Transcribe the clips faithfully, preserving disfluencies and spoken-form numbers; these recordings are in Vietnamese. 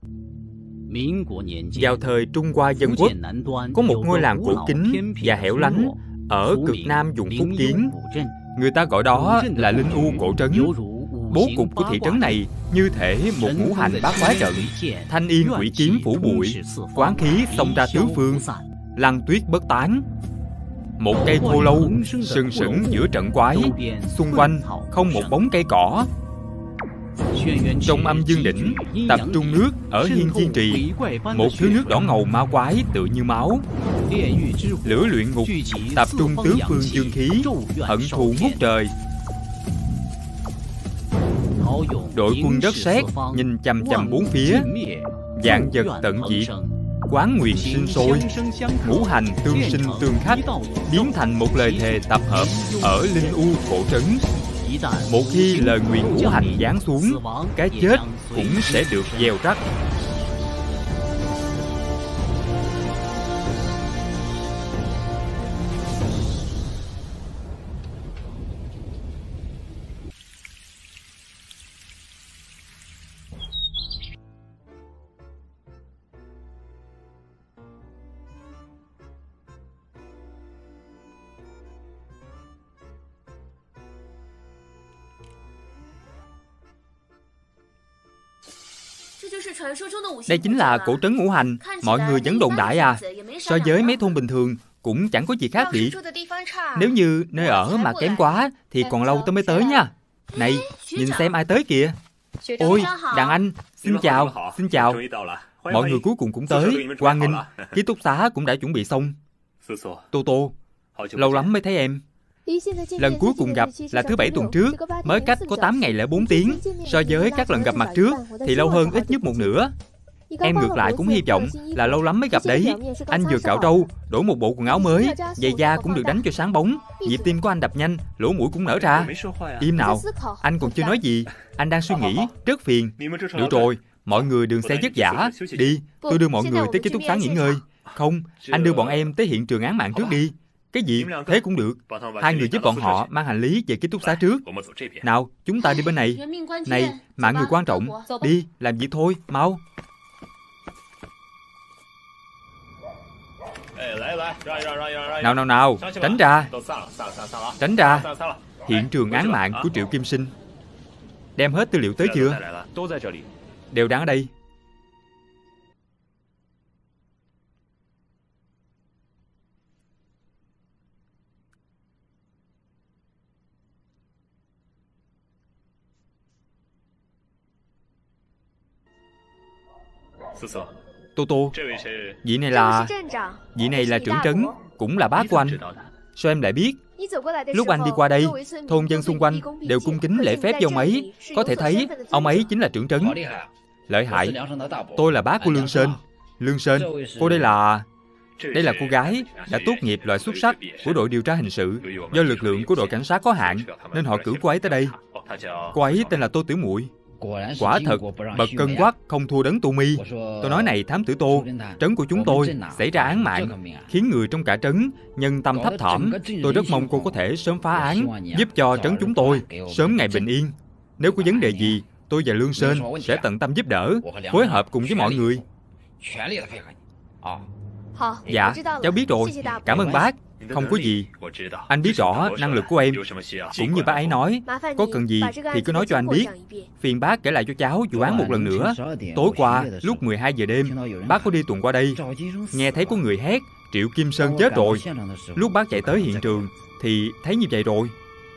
Vào thời Trung Hoa Dân Quốc, có một ngôi làng cổ kính và hẻo lánh ở cực nam vùng Phúc Kiến. Người ta gọi đó là Linh U cổ trấn. Bố cục của thị trấn này như thể một ngũ hành bát quái trận. Thanh yên quỷ kiếm phủ bụi, quán khí xông ra tứ phương, lăng tuyết bất tán. Một cây khô lâu sừng sững giữa trận quái, xung quanh không một bóng cây cỏ. Trong âm dương đỉnh tập trung nước ở Hiên Viên Trì, một thứ nước đỏ ngầu ma quái tựa như máu. Lửa luyện ngục tập trung tứ phương dương khí, hận thù ngút trời. Đội quân đất sét nhìn chằm chằm bốn phía, vạn vật tận diệt, quán nguyệt sinh sôi, ngũ hành tương sinh tương khắc, biến thành một lời thề tập hợp ở Linh U cổ trấn. Một khi lời nguyện ngũ hành giáng xuống, cái chết cũng sẽ được gieo rắc. Đây chính là cổ trấn ngũ hành, mọi người vẫn đồn đại à. So với mấy thôn bình thường cũng chẳng có gì khác biệt. Nếu như nơi ở mà kém quá thì còn lâu tôi mới tới nha. Này, nhìn xem ai tới kìa. Ôi, đàn anh, xin chào, xin chào. Mọi người cuối cùng cũng tới, hoan nghênh. Ký túc xá cũng đã chuẩn bị xong. Tô Tô, lâu lắm mới thấy em. Lần cuối cùng gặp là thứ bảy tuần trước, mới cách có tám ngày lẻ bốn tiếng. So với các lần gặp mặt trước thì lâu hơn ít nhất một nửa. Em ngược lại cũng hy vọng là lâu lắm mới gặp đấy. Anh vừa cạo râu, đổi một bộ quần áo mới, giày da cũng được đánh cho sáng bóng. Nhịp tim của anh đập nhanh, lỗ mũi cũng nở ra. Im nào, anh còn chưa nói gì. Anh đang suy nghĩ, rất phiền. Được rồi, mọi người đừng xe vất vả. Đi, tôi đưa mọi người tới ký túc xá nghỉ ngơi. Không, anh đưa bọn em tới hiện trường án mạng trước đi. Cái gì? Thế cũng được. Hai người giúp bọn họ mang hành lý về ký túc xá trước. Nào, chúng ta đi bên này. Này, mạng người quan trọng. Đi, làm việc thôi, mau. Nào nào nào, tránh ra. Tránh ra. Hiện trường án mạng của Triệu Kim Sinh. Đem hết tư liệu tới chưa? Đều đang ở đây. Tô Tô, vị này là... Vị này là trưởng trấn, cũng là bác của anh. Sao em lại biết? Lúc anh đi qua đây, thôn dân xung quanh đều cung kính lễ phép với ông ấy. Có thể thấy ông ấy chính là trưởng trấn. Lợi hại. Tôi là bác của Lương Sơn. Lương Sơn, cô đây là... Đây là cô gái đã tốt nghiệp loại xuất sắc của đội điều tra hình sự. Do lực lượng của đội cảnh sát có hạn nên họ cử cô ấy tới đây. Cô ấy tên là Tô Tiểu Muội. Quả thật, bậc cân quắc không thua đấng Tu Mi. Tôi nói này thám tử Tô, trấn của chúng tôi xảy ra án mạng, khiến người trong cả trấn nhân tâm thấp thỏm. Tôi rất mong cô có thể sớm phá án, giúp cho trấn chúng tôi sớm ngày bình yên. Nếu có vấn đề gì, tôi và Lương Sơn sẽ tận tâm giúp đỡ, phối hợp cùng với mọi người. Dạ, cháu biết rồi. Cảm ơn bác. Không có gì. Anh biết rõ năng lực của em. Cũng như bác ấy nói, có cần gì thì cứ nói cho anh biết. Phiền bác kể lại cho cháu vụ án một lần nữa. Tối qua, lúc mười hai giờ đêm, bác có đi tuần qua đây, nghe thấy có người hét Triệu Kim Sơn chết rồi. Lúc bác chạy tới hiện trường thì thấy như vậy rồi.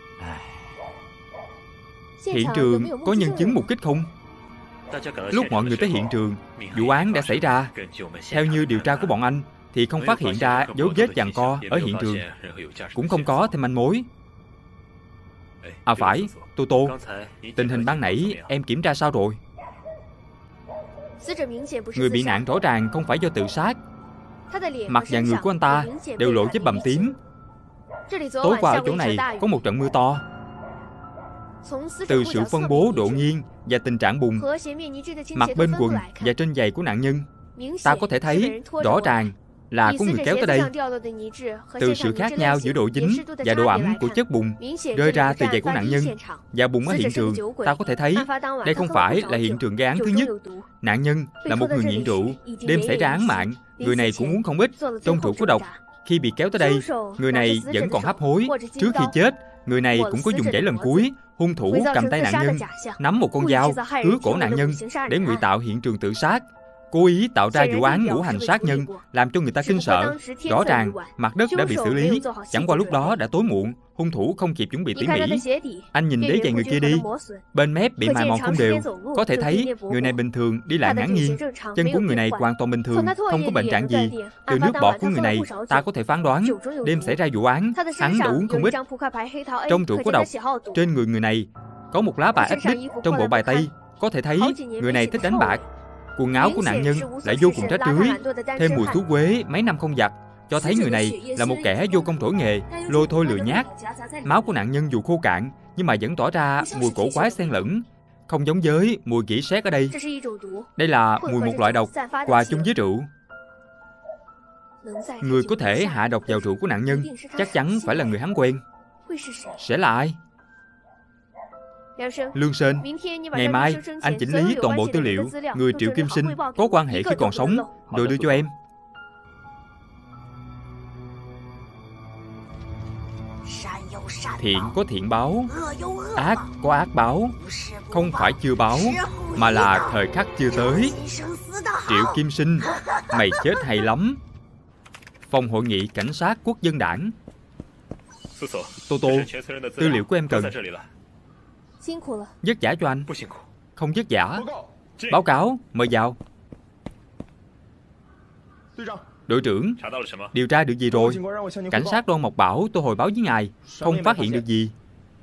Hiện trường có nhân chứng mục kích không? Lúc mọi người tới hiện trường, vụ án đã xảy ra. Theo như điều tra của bọn anh thì không phát hiện ra dấu vết giằng co ở hiện trường, cũng không có thêm manh mối. À phải, Tô Tô, tình hình ban nãy em kiểm tra sao rồi? Người bị nạn rõ ràng không phải do tự sát. Mặt và người của anh ta đều lộ vết bầm tím. Tối qua ở chỗ này có một trận mưa to. Từ sự phân bố độ nghiêng và tình trạng bùn, mặt bên quần và trên giày của nạn nhân, ta có thể thấy rõ ràng là có người kéo tới đây. Từ sự khác nhau giữa độ dính và độ ẩm của chất bùn rơi ra từ giày của nạn nhân và bùn ở hiện trường, ta có thể thấy đây không phải là hiện trường gây án thứ nhất. Nạn nhân là một người nghiện rượu, đêm xảy ra án mạng, người này cũng uống không ít, trong rượu có độc. Khi bị kéo tới đây, người này vẫn còn hấp hối. Trước khi chết, người này cũng có dùng dãy lần cuối. Hung thủ cầm tay nạn nhân, nắm một con dao, cứa cổ nạn nhân để ngụy tạo hiện trường tự sát, cố ý tạo ra vụ án ngũ hành sát nhân, làm cho người ta kinh sợ. Rõ ràng mặt đất đã bị xử lý, chẳng qua lúc đó đã tối muộn, hung thủ không kịp chuẩn bị tỉ mỉ. Anh nhìn đế giày người kia đi, bên mép bị mài mòn không đều, có thể thấy người này bình thường đi lại ngả nghiêng. Chân của người này hoàn toàn bình thường, không có bệnh trạng gì. Từ nước bọt của người này, ta có thể phán đoán đêm xảy ra vụ án, hắn đã uống không ít. Trong rượu có độc, trên người người này có một lá bài ích đích trong bộ bài tây, có thể thấy người này thích đánh bạc. Quần áo của nạn nhân lại vô cùng rách rưới, thêm mùi thuốc quế mấy năm không giặt, cho thấy người này là một kẻ vô công thổi nghề, lôi thôi lười nhác. Máu của nạn nhân dù khô cạn nhưng mà vẫn tỏ ra mùi cổ quái xen lẫn, không giống với mùi kỹ sét ở đây. Đây là mùi một loại độc hòa chung với rượu. Người có thể hạ độc vào rượu của nạn nhân chắc chắn phải là người hắn quen. Sẽ là ai? Lương Sơn, ngày mai anh chỉnh lý toàn bộ tư liệu người Triệu Kim Sinh có quan hệ khi còn sống, rồi đưa cho em. Thiện có thiện báo, ác có ác báo, không phải chưa báo, mà là thời khắc chưa tới. Triệu Kim Sinh, mày chết hay lắm. Phòng hội nghị cảnh sát quốc dân đảng. Tô Tô, tư liệu của em cần. Vất vả cho anh. Không vất vả. Báo cáo, mời vào. Đội trưởng, điều tra được gì rồi? Cảnh sát Đoan Mộc bảo tôi hồi báo với ngài, không phát hiện được gì.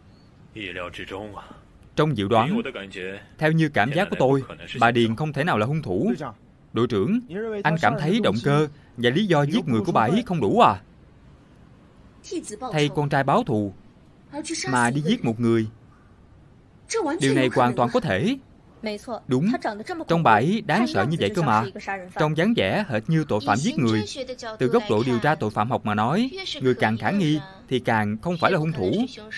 Trong dự đoán, theo như cảm giác của tôi, bà Điền không thể nào là hung thủ. Đội trưởng, anh cảm thấy động cơ và lý do giết người của bà ấy không đủ à? Thay con trai báo thù mà đi giết một người, điều này hoàn toàn có thể. Đúng, trong bà ấy đáng sợ như vậy cơ mà. Trong dáng vẻ hệt như tội phạm giết người. Từ góc độ điều tra tội phạm học mà nói, người càng khả nghi thì càng không phải là hung thủ.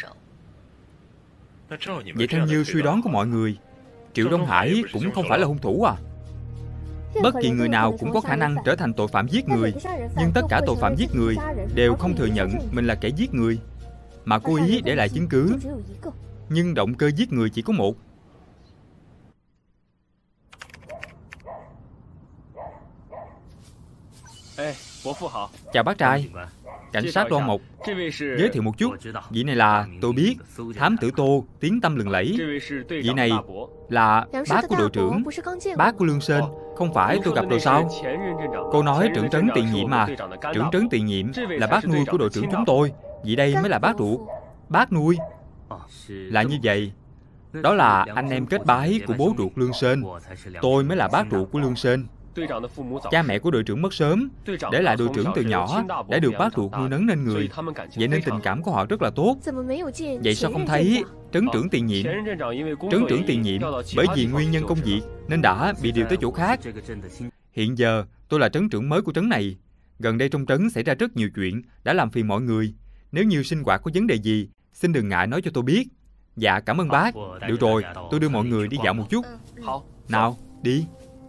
Vậy theo như suy đoán của mọi người, Triệu Đông Hải cũng không phải là hung thủ à? Bất kỳ người nào cũng có khả năng trở thành tội phạm giết người, nhưng tất cả tội phạm giết người đều không thừa nhận mình là kẻ giết người, mà cố ý để lại chứng cứ. Nhưng động cơ giết người chỉ có một. Chào bác trai. Cảnh sát Đoan Mộc. Giới thiệu một chút, vị này là tôi biết, thám tử Tô, tiếng tăm lừng lẫy. Vị này là bác của đội trưởng, bác của Lương Sơn. Không phải tôi gặp rồi sao? Cô nói trưởng trấn tiền nhiệm mà. Trưởng trấn tiền nhiệm là bác nuôi của đội trưởng chúng tôi. Vị đây mới là bác ruột. Bác nuôi. Là như vậy. Đó là anh em kết bái của bố ruột Lương Sơn. Tôi mới là bác ruột của Lương Sơn. Cha mẹ của đội trưởng mất sớm, để lại đội trưởng từ nhỏ đã được bác ruột nuôi nấng nên người. Vậy nên tình cảm của họ rất là tốt. Vậy sao không thấy trấn trưởng tiền nhiệm? Trấn trưởng tiền nhiệm bởi vì nguyên nhân công việc nên đã bị điều tới chỗ khác. Hiện giờ tôi là trấn trưởng mới của trấn này. Gần đây trong trấn xảy ra rất nhiều chuyện đã làm phiền mọi người. Nếu như sinh hoạt có vấn đề gì, xin đừng ngại nói cho tôi biết. Dạ cảm ơn bác. Được rồi, tôi đưa mọi người đi dạo một chút. Nào, đi.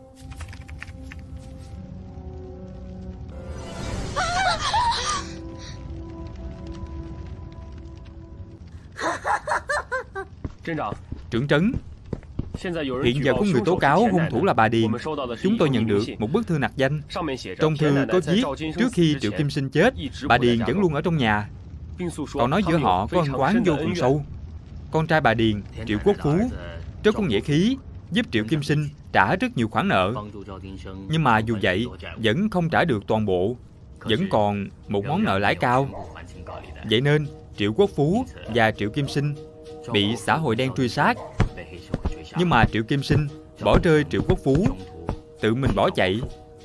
Trưởng trấn, hiện giờ có người tố cáo hung thủ là bà Điền. Chúng tôi nhận được một bức thư nặc danh. Trong thư có viết trước khi Triệu Kim Sinh chết, bà Điền vẫn luôn ở trong nhà. Còn nói giữa họ có ân oán vô cùng sâu. Con trai bà Điền, Triệu Quốc Phú, rất có nghĩa khí, giúp Triệu Kim Sinh trả rất nhiều khoản nợ. Nhưng mà dù vậy vẫn không trả được toàn bộ, vẫn còn một món nợ lãi cao. Vậy nên Triệu Quốc Phú và Triệu Kim Sinh bị xã hội đen truy sát. Nhưng mà Triệu Kim Sinh bỏ rơi Triệu Quốc Phú, tự mình bỏ chạy.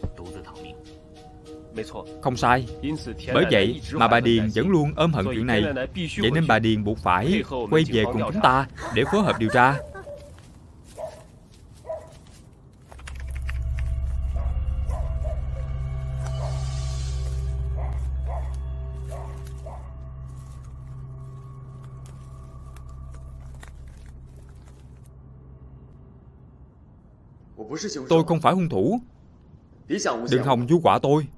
Không sai. Bởi vậy mà bà Điền vẫn luôn ôm hận chuyện này. Vậy nên bà Điền buộc phải quay về cùng chúng ta để phối hợp điều tra. Tôi không phải hung thủ. Đừng hòng vu quả tôi.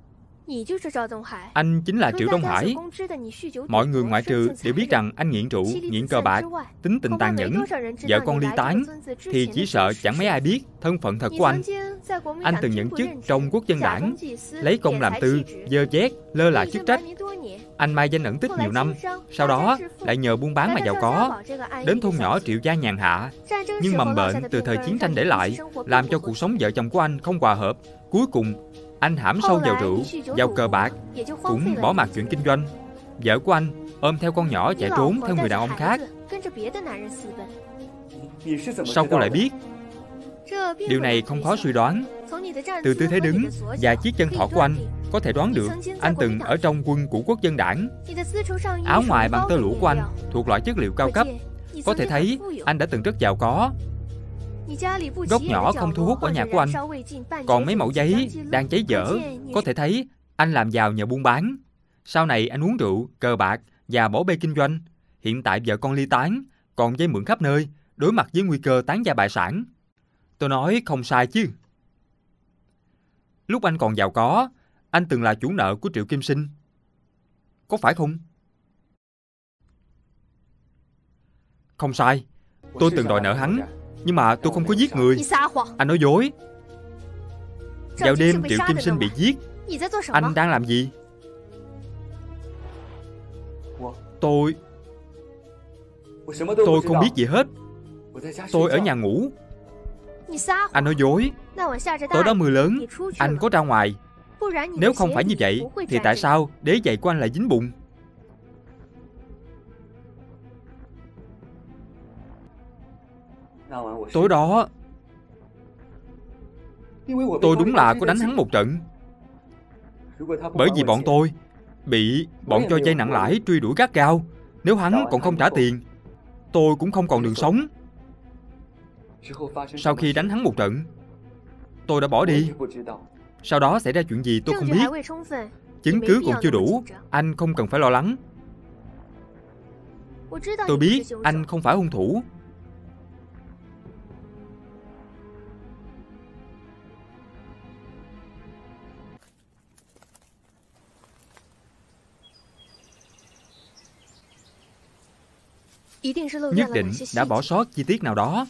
Anh chính là Triệu Đông Hải. Mọi người ngoại trừ đều biết rằng anh nghiện rượu, nghiện cờ bạc, tính tình tàn nhẫn, vợ con ly tán, thì chỉ sợ chẳng mấy ai biết thân phận thật của anh. Anh từng nhận chức trong Quốc dân đảng, lấy công làm tư, dơ dét, lơ là chức trách. Anh mai danh ẩn tích nhiều năm, sau đó lại nhờ buôn bán mà giàu có. Đến thôn nhỏ Triệu gia nhàn hạ, nhưng mầm bệnh từ thời chiến tranh để lại làm cho cuộc sống vợ chồng của anh không hòa hợp. Cuối cùng anh hãm sâu vào rượu, vào cờ bạc, cũng bỏ mặc chuyện kinh doanh. Vợ của anh ôm theo con nhỏ chạy trốn theo người đàn ông khác. Sao cô lại biết? Điều này không khó suy đoán. Từ tư thế đứng và chiếc chân thọ của anh có thể đoán được anh từng ở trong quân của Quốc dân đảng. Áo ngoài bằng tơ lụa của anh thuộc loại chất liệu cao cấp, có thể thấy anh đã từng rất giàu có. Góc nhỏ không thu hút ở nhà của anh, còn mấy mẩu giấy đang cháy dở, có thể thấy anh làm giàu nhờ buôn bán. Sau này anh uống rượu, cờ bạc và bỏ bê kinh doanh. Hiện tại vợ con ly tán, còn vay mượn khắp nơi, đối mặt với nguy cơ tán gia bại sản. Tôi nói không sai chứ. Lúc anh còn giàu có, anh từng là chủ nợ của Triệu Kim Sinh, có phải không? Không sai, tôi từng đòi nợ hắn, nhưng mà tôi không có giết người. Anh nói dối. Vào đêm Triệu Kim Sinh bị giết, anh đang làm gì? Tôi... Tôi không biết gì hết. Tôi ở nhà ngủ. Anh nói dối. Tối đó mưa lớn, anh có ra ngoài. Nếu không phải như vậy, thì tại sao đế giày của anh lại dính bùn? Tối đó tôi đúng là có đánh hắn một trận. Bởi vì bọn tôi bị bọn cho vay nặng lãi truy đuổi gắt gao. Nếu hắn còn không trả tiền, tôi cũng không còn đường sống. Sau khi đánh hắn một trận, tôi đã bỏ đi. Sau đó xảy ra chuyện gì tôi không biết. Chứng cứ còn chưa đủ, anh không cần phải lo lắng. Tôi biết anh không phải hung thủ. Nhất định đã bỏ sót chi tiết nào đó.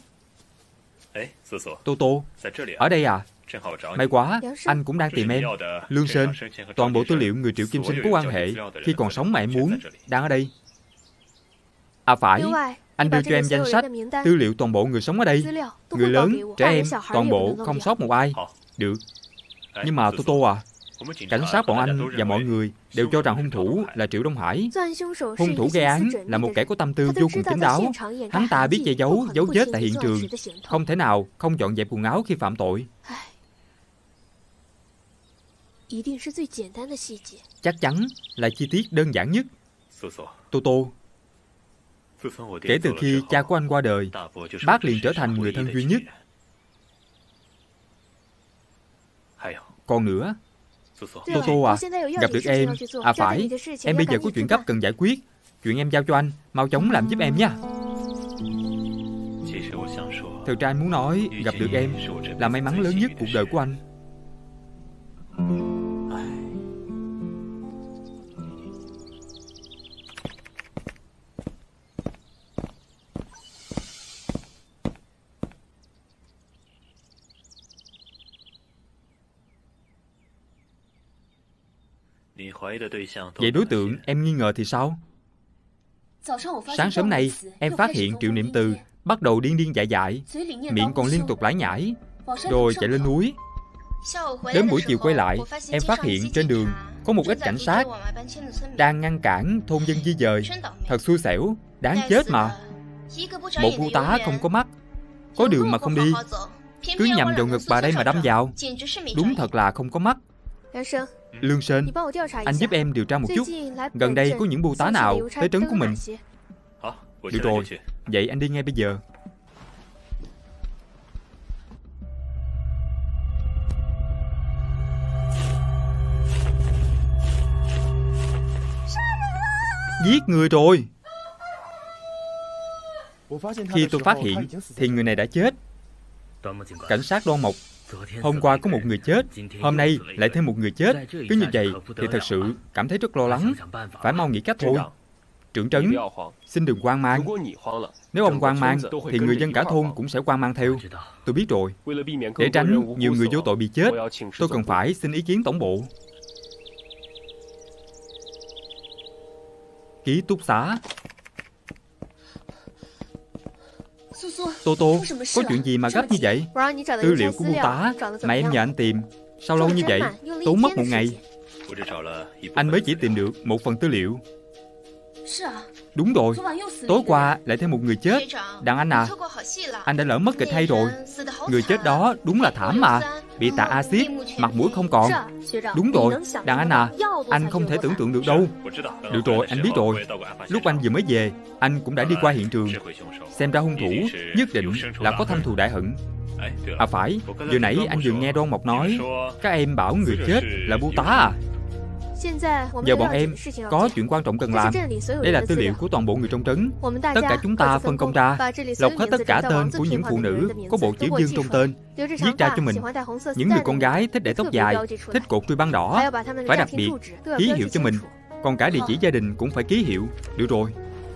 Tô Tô, ở đây à? May quá, anh cũng đang tìm em. Lương Sơn, toàn bộ tư liệu người Triệu Kim Sinh có quan hệ khi còn sống mà em muốn đang ở đây. À phải, anh đưa cho em danh sách tư liệu toàn bộ người sống ở đây. Người lớn, trẻ em, toàn bộ không sót một ai. Được. Nhưng mà Tô Tô à, cảnh sát bọn anh và mọi người đều cho rằng hung thủ là Triệu Đông Hải. Hung thủ gây án là một kẻ có tâm tư vô cùng kín đáo. Hắn ta biết che giấu dấu vết tại hiện trường, không thể nào không dọn dẹp quần áo khi phạm tội. Chắc chắn là chi tiết đơn giản nhất. Tô Tô, kể từ khi cha của anh qua đời, bác liền trở thành người thân duy nhất. Còn nữa, Tô Tô à, gặp được em. À phải, em bây giờ có chuyện gấp cần giải quyết. Chuyện em giao cho anh, mau chóng làm giúp em nha. Thực ra anh muốn nói, gặp được em là may mắn lớn nhất cuộc đời của anh. Vậy đối tượng em nghi ngờ thì sao? Sáng sớm nay, em phát hiện Triệu Niệm Từ bắt đầu điên điên dại dại, miệng còn liên tục lải nhải, rồi chạy lên núi. Đến buổi chiều quay lại, em phát hiện trên đường có một ít cảnh sát đang ngăn cản thôn dân di dời. Thật xui xẻo, đáng chết mà. Một bưu tá không có mắt, có đường mà không đi, cứ nhằm vào ngực bà đây mà đâm vào. Đúng thật là không có mắt. Lương Sơn, anh giúp em điều tra một chút, gần đây có những bưu tá nào tới trấn của mình. Được rồi, vậy anh đi ngay bây giờ. Giết người rồi. Khi tôi phát hiện thì người này đã chết. Cảnh sát Đoan Mộc, hôm qua có một người chết, hôm nay lại thêm một người chết. Cứ như vậy thì thật sự cảm thấy rất lo lắng. Phải mau nghĩ cách thôi. Trưởng trấn, xin đừng hoang mang. Nếu ông hoang mang thì người dân cả thôn cũng sẽ hoang mang theo. Tôi biết rồi. Để tránh nhiều người vô tội bị chết, tôi cần phải xin ý kiến tổng bộ. Ký túc xá. Tô Tô, có chuyện gì mà gấp như vậy? Tư liệu của bưu tá mà em nhờ anh tìm, sao lâu như vậy? Tốn mất một ngày. Anh mới chỉ tìm được một phần tư liệu. Đúng rồi, tối qua lại thêm một người chết. Đàn anh à, anh đã lỡ mất kịch hay rồi. Người chết đó đúng là thảm mà. Bị tạt axit, mặt mũi không còn. Đúng rồi, đàn anh à, anh không thể tưởng tượng được đâu. Được rồi, anh biết rồi. Lúc anh vừa mới về, anh cũng đã đi qua hiện trường. Xem ra hung thủ nhất định là có thâm thù đại hận. À phải, vừa nãy anh vừa nghe Đoan Mộc nói các em bảo người chết là bưu tá à? Giờ bọn em có chuyện quan trọng cần làm. Đây là tư liệu của toàn bộ người trong trấn. Tất cả chúng ta phân công ra, lọc hết tất cả tên của những phụ nữ có bộ chữ Dương trong tên, viết ra cho mình. Những người con gái thích để tóc dài, thích cột ruy băng đỏ, phải đặc biệt ký hiệu cho mình. Còn cả địa chỉ gia đình cũng phải ký hiệu. Được rồi.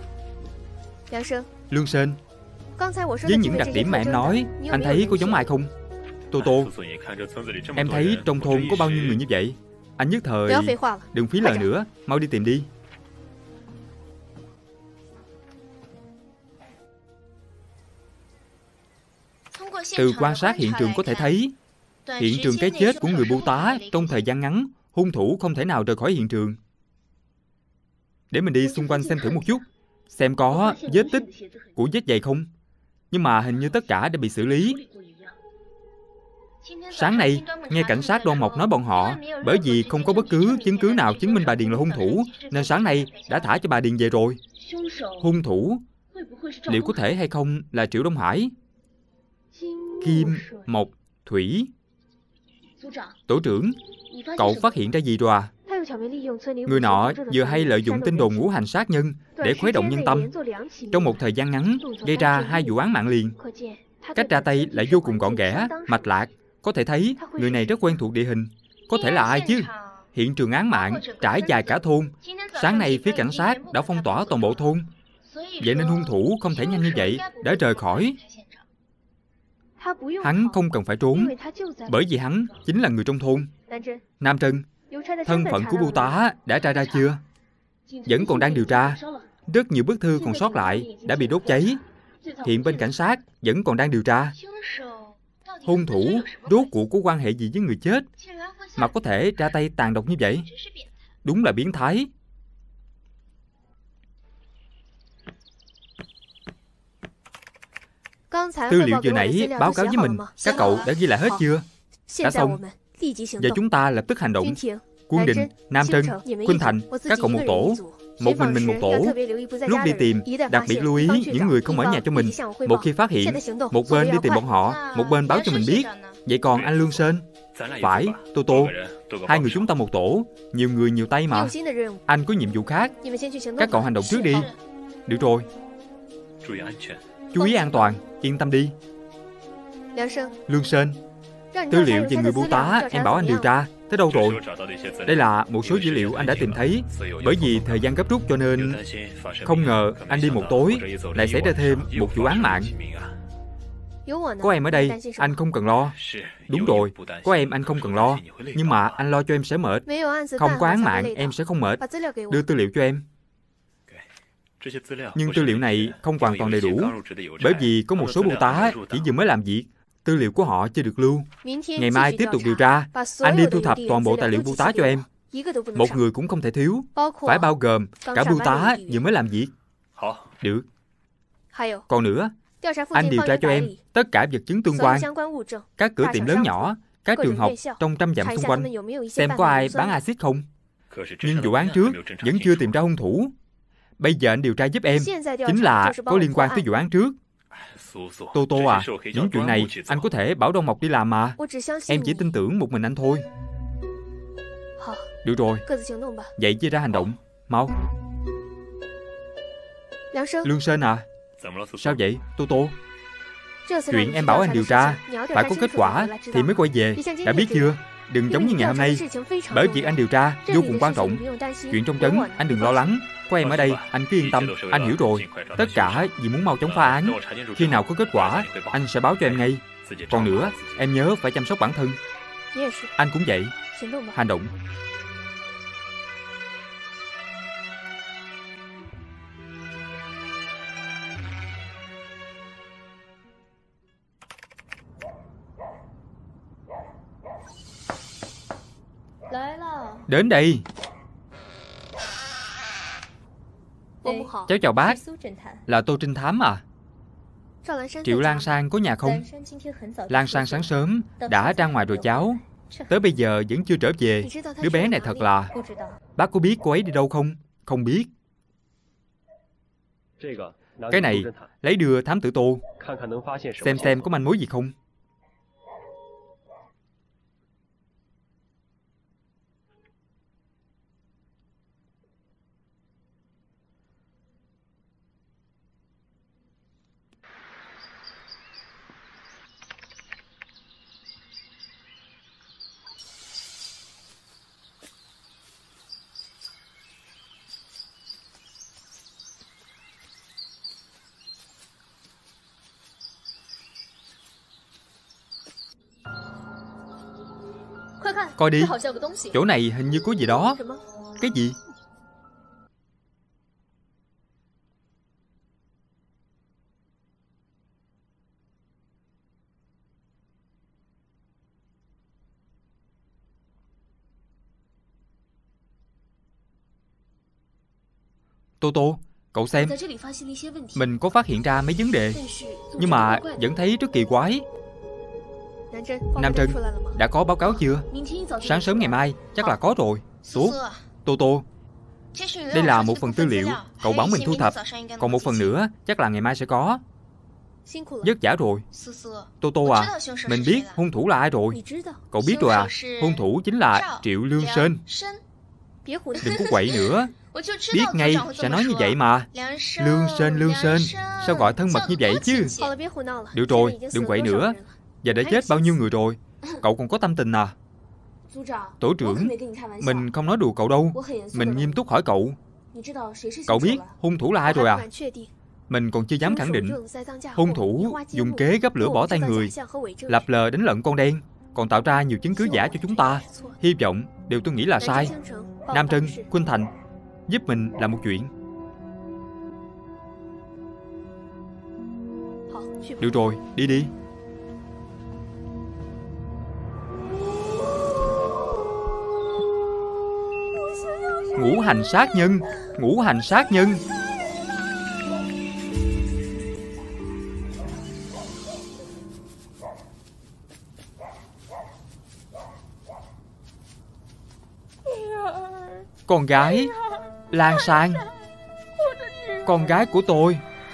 Lương Sơn, với những đặc điểm mà em nói, anh thấy có giống ai không? Tô Tô, em thấy trong thôn có bao nhiêu người như vậy? Anh nhất thời đừng phí lời nữa, mau đi tìm đi. Từ quan sát hiện trường có thể thấy, hiện trường cái chết của người bưu tá trong thời gian ngắn, hung thủ không thể nào rời khỏi hiện trường. Để mình đi xung quanh xem thử một chút, xem có vết tích của vết giày không. Nhưng mà hình như tất cả đã bị xử lý. Sáng nay, nghe cảnh sát Đoan Mộc nói bọn họ, bởi vì không có bất cứ chứng cứ nào chứng minh bà Điền là hung thủ, nên sáng nay đã thả cho bà Điền về rồi. Hung thủ liệu có thể hay không là Triệu Đông Hải? Kim, Mộc, Thủy. Tổ trưởng, cậu phát hiện ra gì rồi à? Người nọ vừa hay lợi dụng tin đồn ngũ hành sát nhân để khuấy động nhân tâm. Trong một thời gian ngắn, gây ra hai vụ án mạng liền. Cách ra tay lại vô cùng gọn ghẽ, mạch lạc. Có thể thấy người này rất quen thuộc địa hình. Có thể là ai chứ? Hiện trường án mạng trải dài cả thôn. Sáng nay phía cảnh sát đã phong tỏa toàn bộ thôn. Vậy nên hung thủ không thể nhanh như vậy đã rời khỏi. Hắn không cần phải trốn, bởi vì hắn chính là người trong thôn. Nam Trân, thân phận của bưu tá đã tra ra chưa? Vẫn còn đang điều tra. Rất nhiều bức thư còn sót lại đã bị đốt cháy. Hiện bên cảnh sát vẫn còn đang điều tra. Hung thủ rốt cuộc có quan hệ gì với người chết mà có thể ra tay tàn độc như vậy? Đúng là biến thái. Tư liệu vừa nãy báo cáo với mình, các cậu đã ghi lại hết chưa? Đã xong. Giờ chúng ta lập tức hành động. Quân Định, Nam Trân, Khuynh Thành, các cậu một tổ. Một mình mình một tổ. Lúc đi tìm, đặc biệt lưu ý những người không ở nhà cho mình. Một khi phát hiện, một bên đi tìm bọn họ, một bên báo cho mình biết. Vậy còn anh Lương Sơn? Phải, Tô Tô. Hai người chúng ta một tổ. Nhiều người nhiều tay mà. Anh có nhiệm vụ khác. Các cậu hành động trước đi. Được rồi. Chú ý an toàn, yên tâm đi. Lương Sơn, tư liệu về người bưu tá em bảo anh điều tra tới đâu rồi? Đây là một số dữ liệu anh đã tìm thấy. Bởi vì thời gian gấp rút cho nên không ngờ anh đi một tối lại xảy ra thêm một vụ án mạng. Có em ở đây, anh không cần lo. Đúng rồi, có em anh không cần lo. Nhưng mà anh lo cho em sẽ mệt. Không có án mạng em sẽ không mệt. Đưa tư liệu cho em. Nhưng tư liệu này không hoàn toàn đầy đủ. Bởi vì có một số bưu tá chỉ vừa mới làm việc, tư liệu của họ chưa được lưu. Ngày mai tiếp tục điều tra. Anh đi thu thập toàn bộ tài liệu bưu tá cho em. Một người cũng không thể thiếu. Phải bao gồm cả bưu tá vừa mới làm việc. Được. Còn nữa, anh điều tra cho em tất cả vật chứng tương quan. Các cửa tiệm lớn nhỏ, các trường học trong trăm dặm xung quanh, xem có ai bán axit không. Nhưng vụ án trước vẫn chưa tìm ra hung thủ. Bây giờ anh điều tra giúp em, chính là có liên quan tới vụ án trước. Tô Tô à, những chuyện này anh có thể bảo Đoan Mộc đi làm mà. Em chỉ tin tưởng một mình anh thôi. Được rồi, vậy chia ra hành động, mau. Lương Sơn à, sao vậy Tô Tô? Chuyện em bảo anh điều tra, phải có kết quả thì mới quay về, đã biết chưa? Đừng giống như ngày hôm nay. Bởi việc anh điều tra vô cùng quan trọng. Chuyện trong trấn anh đừng lo lắng. Có em ở đây, anh cứ yên tâm. Anh hiểu rồi. Tất cả vì muốn mau chóng phá án. Khi nào có kết quả, anh sẽ báo cho em ngay. Còn nữa, em nhớ phải chăm sóc bản thân. Anh cũng vậy. Hành động. Đến đây. Cháu chào bác. Là Tô Trinh Thám à? Triệu Lan Sang có nhà không? Lan Sang sáng sớm đã ra ngoài rồi cháu. Tới bây giờ vẫn chưa trở về. Đứa bé này thật là... Bác có biết cô ấy đi đâu không? Không biết. Cái này lấy đưa thám tử Tô. Xem xem có manh mối gì không. Coi đi. Chỗ này hình như có gì đó. Cái gì? Tô Tô, cậu xem. Mình có phát hiện ra mấy vấn đề, nhưng mà vẫn thấy rất kỳ quái. Nam Trân, đã có báo cáo chưa? Sáng sớm ngày mai chắc là có rồi. Tốt. Tô Tô, đây là một phần tư liệu cậu bảo mình thu thập. Còn một phần nữa chắc là ngày mai sẽ có. Vất vả rồi. Tô Tô à, mình biết hung thủ là ai rồi. Cậu biết rồi à? Hung thủ chính là Triệu Lương Sơn. Đừng có quậy nữa. Biết ngay sẽ nói như vậy mà. Lương Sơn, Lương Sơn. Sao gọi thân mật như vậy chứ? Được rồi, đừng quậy nữa. Giờ đã chết bao nhiêu người rồi. Cậu còn có tâm tình à? Tổ trưởng, mình không nói đùa cậu đâu. Mình nghiêm túc hỏi cậu. Cậu biết hung thủ là ai rồi à? Mình còn chưa dám khẳng định. Hung thủ dùng kế gấp lửa bỏ tay người, lập lờ đánh lận con đen, còn tạo ra nhiều chứng cứ giả cho chúng ta. Hy vọng điều tôi nghĩ là sai. Nam Trân, Khuynh Thành, giúp mình làm một chuyện. Được rồi, đi đi. Ngũ hành sát nhân. Ngũ hành sát nhân. Con gái Lan Sang. Con gái của tôi.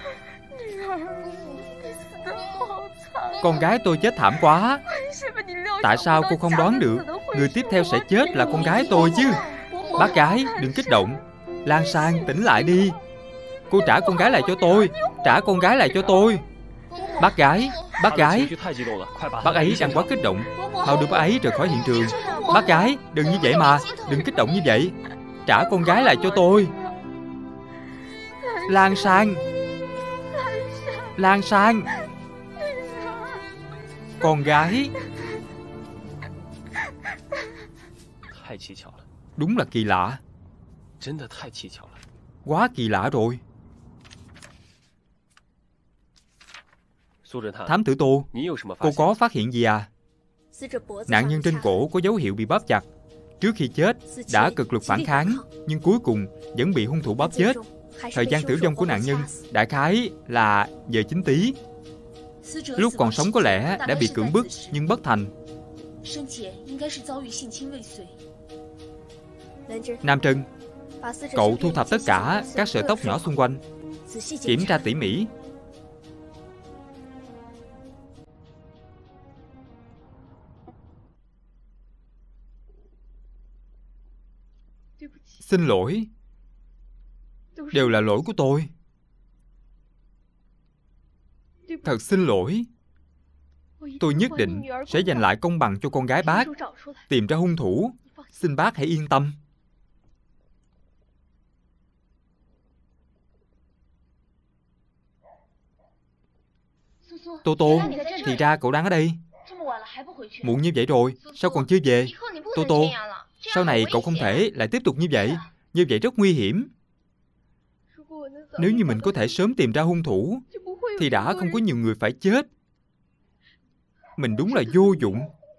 Con gái tôi chết thảm quá. Tại sao cô không đoán được người tiếp theo sẽ chết là con gái tôi chứ? Bác gái, đừng kích động. Lan Sang, tỉnh lại đi. Cô trả con gái lại cho tôi. Trả con gái lại cho tôi. Bác gái, bác gái. Bác ấy đang quá kích động. Mau đưa bác ấy rời khỏi hiện trường. Bác gái, đừng như vậy mà. Đừng kích động như vậy. Trả con gái lại cho tôi. Lan Sang. Lan Sang. Con gái. Đúng là kỳ lạ. Quá kỳ lạ rồi. Thám tử Tô, cô có phát hiện gì à? Nạn nhân trên cổ có dấu hiệu bị bóp chặt. Trước khi chết đã cực lực phản kháng, nhưng cuối cùng vẫn bị hung thủ bóp chết. Thời gian tử vong của nạn nhân đại khái là giờ chín tí. Lúc còn sống có lẽ đã bị cưỡng bức nhưng bất thành. Nam Trân, cậu thu thập tất cả các sợi tóc nhỏ xung quanh, kiểm tra tỉ mỉ. Xin lỗi. Đều là lỗi của tôi. Thật xin lỗi. Tôi nhất định sẽ giành lại công bằng cho con gái bác, tìm ra hung thủ. Xin bác hãy yên tâm. Tô Tô, thì ra cậu đang ở đây. Muộn như vậy rồi, sao còn chưa về? Tô Tô, sau này cậu không thể lại tiếp tục như vậy. Như vậy rất nguy hiểm. Nếu như mình có thể sớm tìm ra hung thủ, thì đã không có nhiều người phải chết. Mình đúng là vô dụng.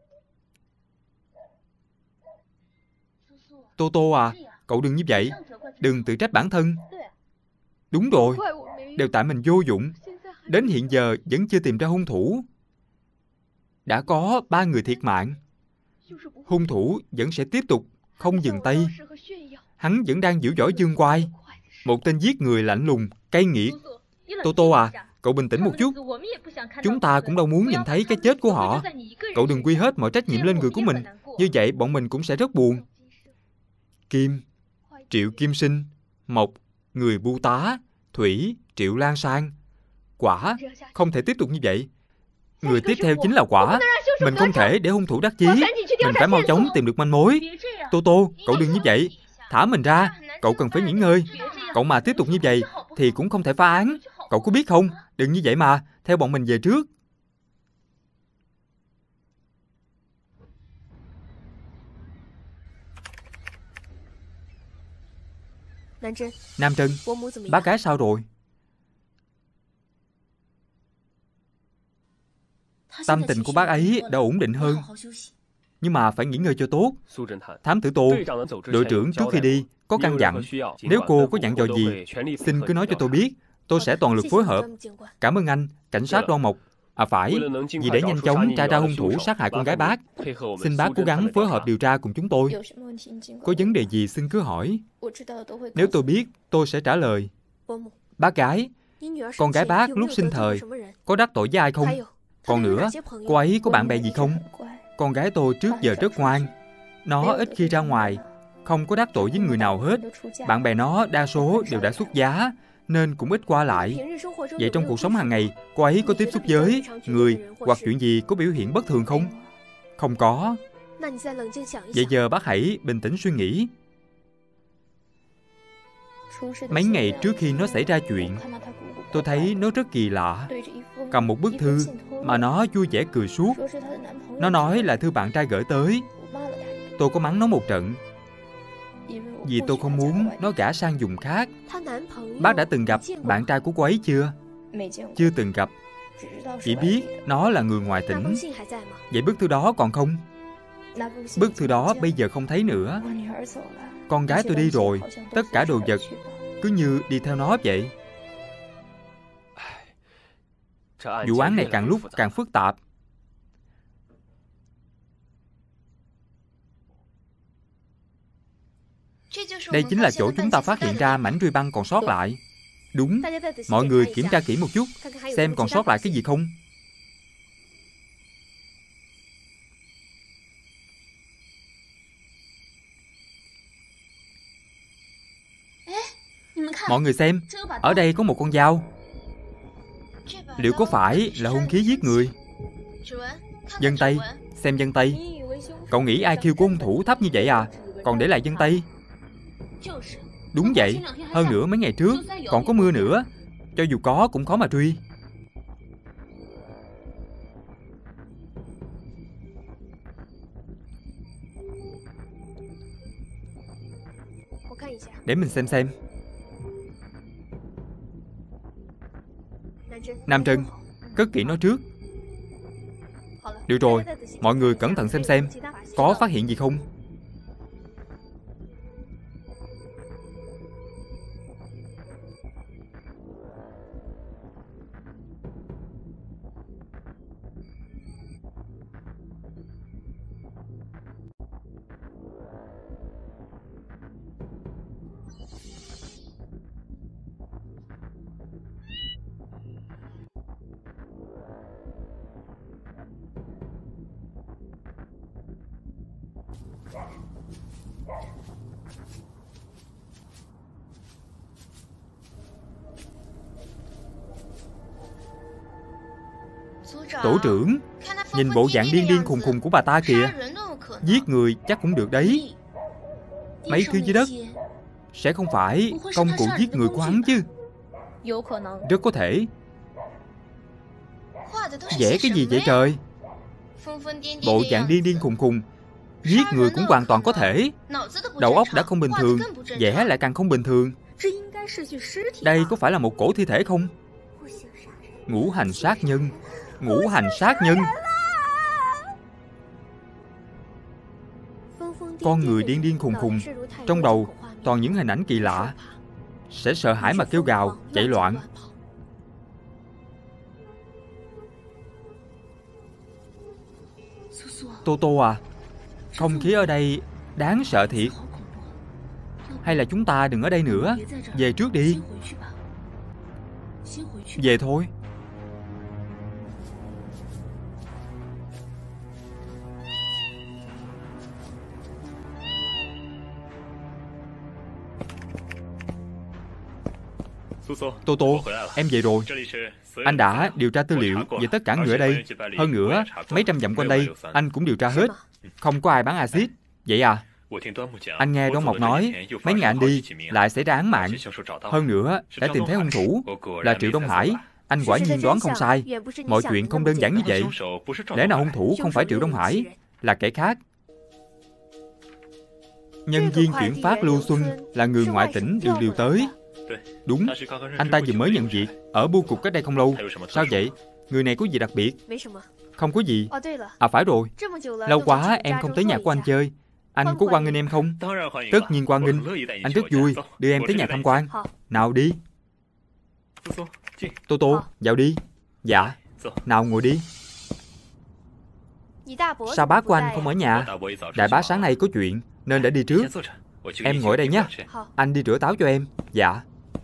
Tô Tô à, cậu đừng như vậy. Đừng tự trách bản thân. Đúng rồi, đều tại mình vô dụng. Đến hiện giờ vẫn chưa tìm ra hung thủ. Đã có ba người thiệt mạng. Hung thủ vẫn sẽ tiếp tục không dừng tay. Hắn vẫn đang giữ võ dương oai. Một tên giết người lạnh lùng, cay nghiệt. Tô Tô à, cậu bình tĩnh một chút. Chúng ta cũng đâu muốn nhìn thấy cái chết của họ. Cậu đừng quy hết mọi trách nhiệm lên người của mình. Như vậy bọn mình cũng sẽ rất buồn. Kim, Triệu Kim Sinh. Mộc, người bưu tá. Thủy, Triệu Lan Sang. Quả, không thể tiếp tục như vậy. Người tiếp theo chính là Quả. Mình không thể để hung thủ đắc chí. Mình phải mau chóng tìm được manh mối. Tô Tô, cậu đừng như vậy. Thả mình ra. Cậu cần phải nghỉ ngơi. Cậu mà tiếp tục như vậy thì cũng không thể phá án. Cậu có biết không? Đừng như vậy mà. Theo bọn mình về trước. Nam Trân, bác gái sao rồi? Tâm tình của bác ấy đã ổn định hơn. Nhưng mà phải nghỉ ngơi cho tốt. Thám tử Tô, đội trưởng trước khi đi có căn dặn, nếu cô có dặn dò gì, xin cứ nói cho tôi biết. Tôi sẽ toàn lực phối hợp. Cảm ơn anh, cảnh sát Đoan Mộc. À phải, vì để nhanh chóng tra ra hung thủ sát hại con gái bác, xin bác cố gắng phối hợp điều tra cùng chúng tôi. Có vấn đề gì xin cứ hỏi. Nếu tôi biết, tôi sẽ trả lời. Bác gái, con gái bác lúc sinh thời có đắc tội với ai không? Còn nữa, cô ấy có bạn bè gì không? Con gái tôi trước giờ rất ngoan. Nó ít khi ra ngoài, không có đắc tội với người nào hết. Bạn bè nó đa số đều đã xuất giá, nên cũng ít qua lại. Vậy trong cuộc sống hàng ngày, cô ấy có tiếp xúc với người hoặc chuyện gì có biểu hiện bất thường không? Không có. Vậy giờ bác hãy bình tĩnh suy nghĩ. Mấy ngày trước khi nó xảy ra chuyện, tôi thấy nó rất kỳ lạ. Cầm một bức thư mà nó vui vẻ cười suốt. Nó nói là thư bạn trai gửi tới. Tôi có mắng nó một trận, vì tôi không muốn nó gả sang vùng khác. Bác đã từng gặp bạn trai của cô ấy chưa? Chưa từng gặp. Chỉ biết nó là người ngoài tỉnh. Vậy bức thư đó còn không? Bức thư đó bây giờ không thấy nữa. Con gái tôi đi rồi, tất cả đồ vật cứ như đi theo nó vậy. Vụ án này càng lúc càng phức tạp. Đây chính là chỗ chúng ta phát hiện ra mảnh ruy băng còn sót lại. Đúng, mọi người kiểm tra kỹ một chút, xem còn sót lại cái gì không. Mọi người xem, ở đây có một con dao. Liệu có phải là hung khí giết người? Vân tay, xem vân tay. Cậu nghĩ i kiu của hung thủ thấp như vậy à? Còn để lại vân tay. Đúng vậy, hơn nữa mấy ngày trước còn có mưa nữa. Cho dù có cũng khó mà truy. Để mình xem xem. Nam Trân, cất kỹ nó trước. Được rồi, mọi người cẩn thận xem xem có phát hiện gì không. Tổ trưởng, nhìn bộ dạng điên điên khùng khùng của bà ta kìa. Giết người chắc cũng được đấy. Mấy thứ dưới đất sẽ không phải công cụ giết người của hắn chứ? Rất có thể. Vẽ cái gì vậy trời? Bộ dạng điên điên khùng khùng, giết người cũng hoàn toàn có thể. Đầu óc đã không bình thường, vẽ lại càng không bình thường. Đây có phải là một cổ thi thể không? Ngũ hành sát nhân. Ngũ hành sát nhân. Con người điên điên khùng khùng, trong đầu toàn những hình ảnh kỳ lạ, sẽ sợ hãi mà kêu gào, chạy loạn. Tô Tô à, không khí ở đây đáng sợ thiệt. Hay là chúng ta đừng ở đây nữa, về trước đi. Về thôi. Tô Tô, em về rồi. Anh đã điều tra tư liệu về tất cả người ở đây. Hơn nữa, mấy trăm dặm quanh đây anh cũng điều tra hết. Không có ai bán axit. Vậy à? Anh nghe Đoan Mộc nói mấy ngày anh đi lại xảy ra án mạng. Hơn nữa đã tìm thấy hung thủ là Triệu Đông Hải. Anh quả nhiên đoán không sai. Mọi chuyện không đơn giản như vậy. Lẽ nào hung thủ không phải Triệu Đông Hải, là kẻ khác? Nhân viên chuyển phát Lưu Xuân là người ngoại tỉnh được điều tới. Đúng, anh ta vừa mới nhận việc ở bưu cục cách đây không lâu. Sao vậy? Người này có gì đặc biệt? Không có gì. À phải rồi, lâu quá em không tới nhà của anh chơi. Anh có hoan nghênh em không? Tất nhiên hoan nghênh. Anh rất vui đưa em tới nhà tham quan. Nào đi. Tô Tô, vào đi. Dạ. Nào ngồi đi. Sao bá của anh không ở nhà? Đại bá sáng nay có chuyện nên đã đi trước. Em ngồi đây nhé. Anh đi rửa táo cho em. Dạ.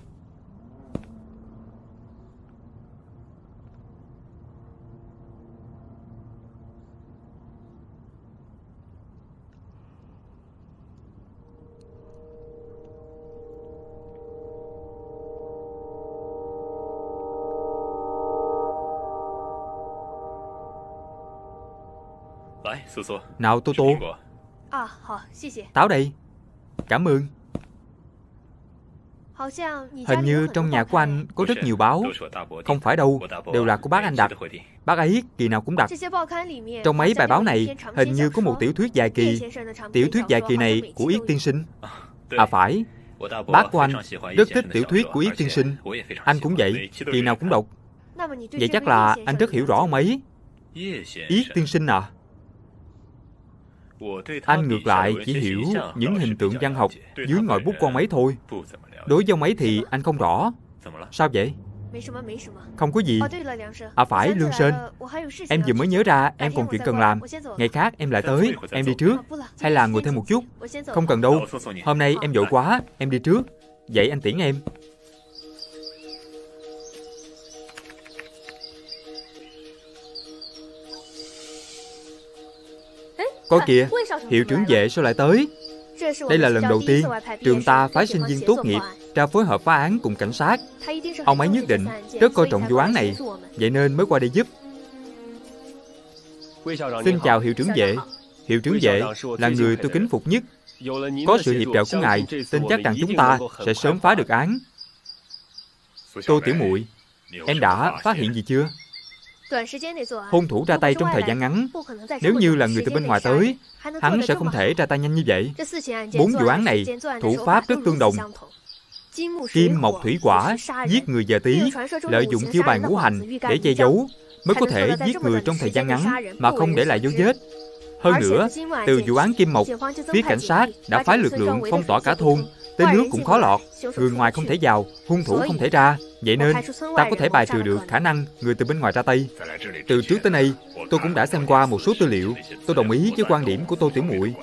Nào Tô Tô. Táo đây. Cảm ơn. Hình như trong nhà của anh có rất nhiều báo. Không phải đâu, đều là của bác anh đặt. Bác ấy kỳ nào cũng đặt. Trong mấy bài báo này hình như có một tiểu thuyết dài kỳ. Tiểu thuyết dài kỳ này của Yết tiên sinh. À phải, bác của anh rất thích tiểu thuyết của Yết tiên sinh. Anh cũng vậy, kỳ nào cũng đọc. Vậy chắc là anh rất hiểu rõ ông ấy. Yết tiên sinh à? Anh ngược lại chỉ hiểu những hình tượng văn học dưới ngòi bút con ấy thôi. Đối với ông ấy thì anh không rõ. Sao vậy? Không có gì. À phải, Lương Sơn, em vừa mới nhớ ra em còn chuyện cần làm. Ngày khác em lại tới. Em đi trước. Hay là ngồi thêm một chút? Không cần đâu. Hôm nay em vội quá. Em đi trước. Vậy anh tiễn em. Coi kìa, hiệu trưởng vệ sao lại tới? Đây là lần đầu tiên trường ta phái sinh viên tốt nghiệp ra phối hợp phá án cùng cảnh sát. Ông ấy nhất định rất coi trọng vụ án này, vậy nên mới qua đây giúp. Xin chào hiệu trưởng vệ. Hiệu trưởng vệ là người tôi kính phục nhất. Có sự hiệp trợ của ngài, tin chắc rằng chúng ta sẽ sớm phá được án. Tô tiểu muội, em đã phát hiện gì chưa? Hung thủ ra tay trong thời gian ngắn. Nếu như là người từ bên ngoài tới, hắn sẽ không thể ra tay nhanh như vậy. Bốn vụ án này, thủ pháp rất tương đồng. Kim mộc thủy hỏa, giết người giờ tí, lợi dụng chiêu bài ngũ hành để che giấu, mới có thể giết người trong thời gian ngắn mà không để lại dấu vết. Hơn nữa, từ vụ án kim mộc, phía cảnh sát đã phái lực lượng phong tỏa cả thôn. Tới nước cũng khó lọt, người ngoài không thể vào, hung thủ không thể ra. Vậy nên, ta có thể bài trừ được khả năng người từ bên ngoài ra tay. Từ trước tới nay, tôi cũng đã xem qua một số tư liệu. Tôi đồng ý với quan điểm của Tô tiểu muội.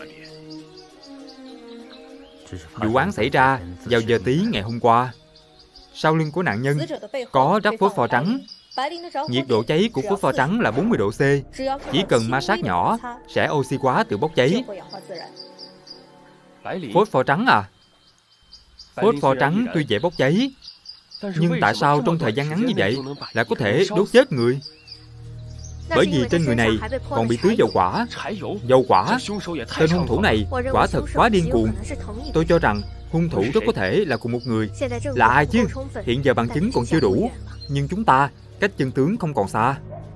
Vụ án xảy ra vào giờ tí ngày hôm qua. Sau lưng của nạn nhân có rắc phốt pho trắng. Nhiệt độ cháy của phốt pho trắng là bốn mươi độ C. Chỉ cần ma sát nhỏ sẽ oxy hóa tự bốc cháy. Phốt pho trắng à? Phốt pho trắng tuy dễ bốc cháy, nhưng tại sao trong thời gian ngắn như vậy lại có thể đốt chết người? Bởi vì trên người này còn bị tưới dầu quả. Dầu quả? Tên hung thủ này quả thật quá điên cuồng. Tôi cho rằng hung thủ rất có thể là cùng một người. Là ai chứ? Hiện giờ bằng chứng còn chưa đủ. Nhưng chúng ta cách chân tướng không còn xa.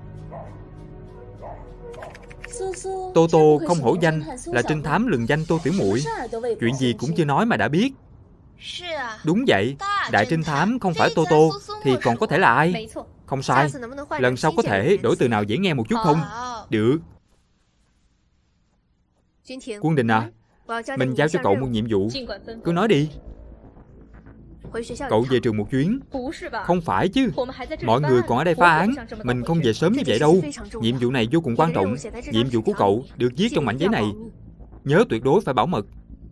Tô Tô không hổ danh là trinh thám lừng danh Tô Tiểu Muội. Chuyện gì cũng chưa nói mà đã biết. Đúng vậy, đại trinh thám không phải Tô Tô thì còn có thể là ai? Không sai. Lần sau có thể đổi từ nào dễ nghe một chút không? Được. Quân Đình à, mình giao cho cậu một nhiệm vụ. Cứ nói đi. Cậu về trường một chuyến. Không phải chứ. Mọi người còn ở đây phá án. Mình không về sớm như vậy đâu. Nhiệm vụ này vô cùng quan trọng. Nhiệm vụ của cậu được viết trong mảnh giấy này. Nhớ tuyệt đối phải bảo mật.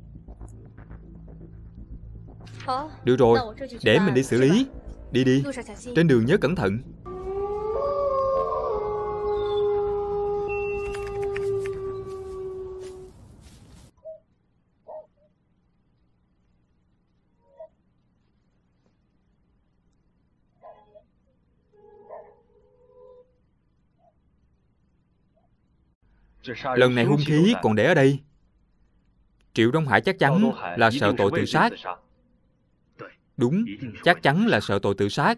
Được rồi, để mình đi xử lý. Đi đi. Trên đường nhớ cẩn thận. Lần này hung khí còn để ở đây. Triệu Đông Hải chắc chắn là sợ tội tự sát. Đúng, chắc chắn là sợ tội tự sát.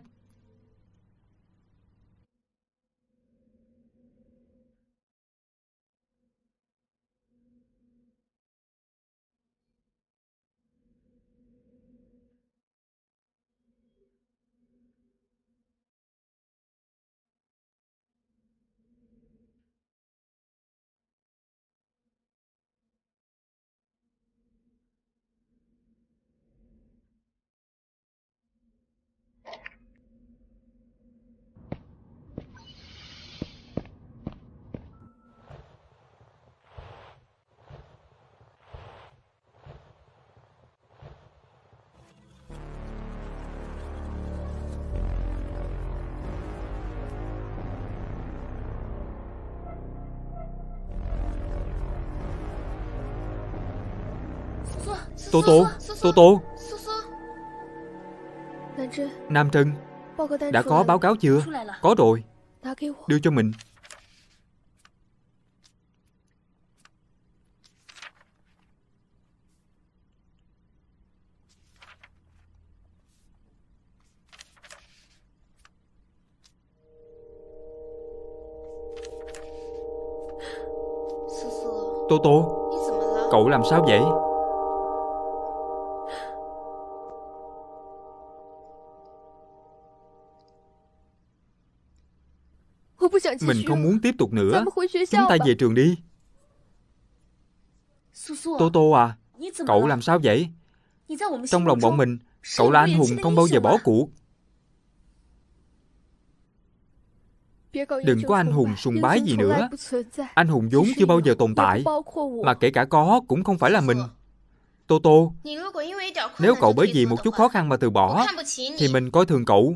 Tô Tô, Tô Tô. Nam Trân, đã có báo cáo chưa? Có rồi. Đưa cho mình. Tô Tô, cậu làm sao vậy? Mình không muốn tiếp tục nữa. Chúng ta về trường đi. Tô Tô à, cậu làm sao vậy? Trong lòng bọn mình, cậu là anh hùng không bao giờ bỏ cuộc. Đừng có anh hùng sùng bái gì nữa. Anh hùng vốn chưa bao giờ tồn tại. Mà kể cả có cũng không phải là mình. Tô Tô, nếu cậu bởi vì một chút khó khăn mà từ bỏ, thì mình coi thường cậu.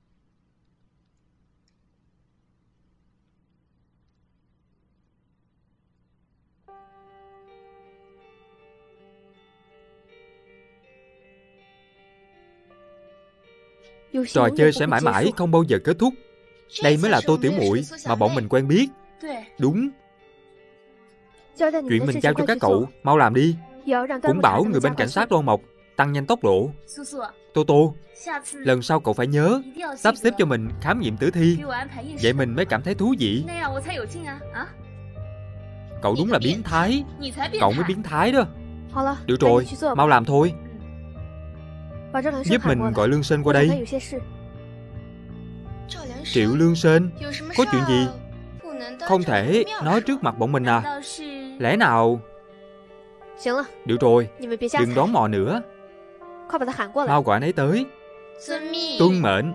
Trò chơi sẽ mãi mãi không bao giờ kết thúc. Đây mới là Tô Tiểu Muội mà bọn mình quen biết. Đúng. Chuyện mình giao cho các cậu, mau làm đi. Cũng bảo người bên cảnh sát Đô Mộc tăng nhanh tốc độ. Tô Tô, lần sau cậu phải nhớ sắp xếp cho mình khám nghiệm tử thi. Vậy mình mới cảm thấy thú vị. Cậu đúng là biến thái. Cậu mới biến thái đó. Được rồi, mau làm thôi. Giúp mình gọi Lương Sên qua đây. Triệu Lương Sên, có chuyện gì? Không thể nói trước mặt bọn mình à? Lẽ nào... Được rồi, đừng đoán mò nữa. Mau gọi anh ấy tới. Tuân mệnh.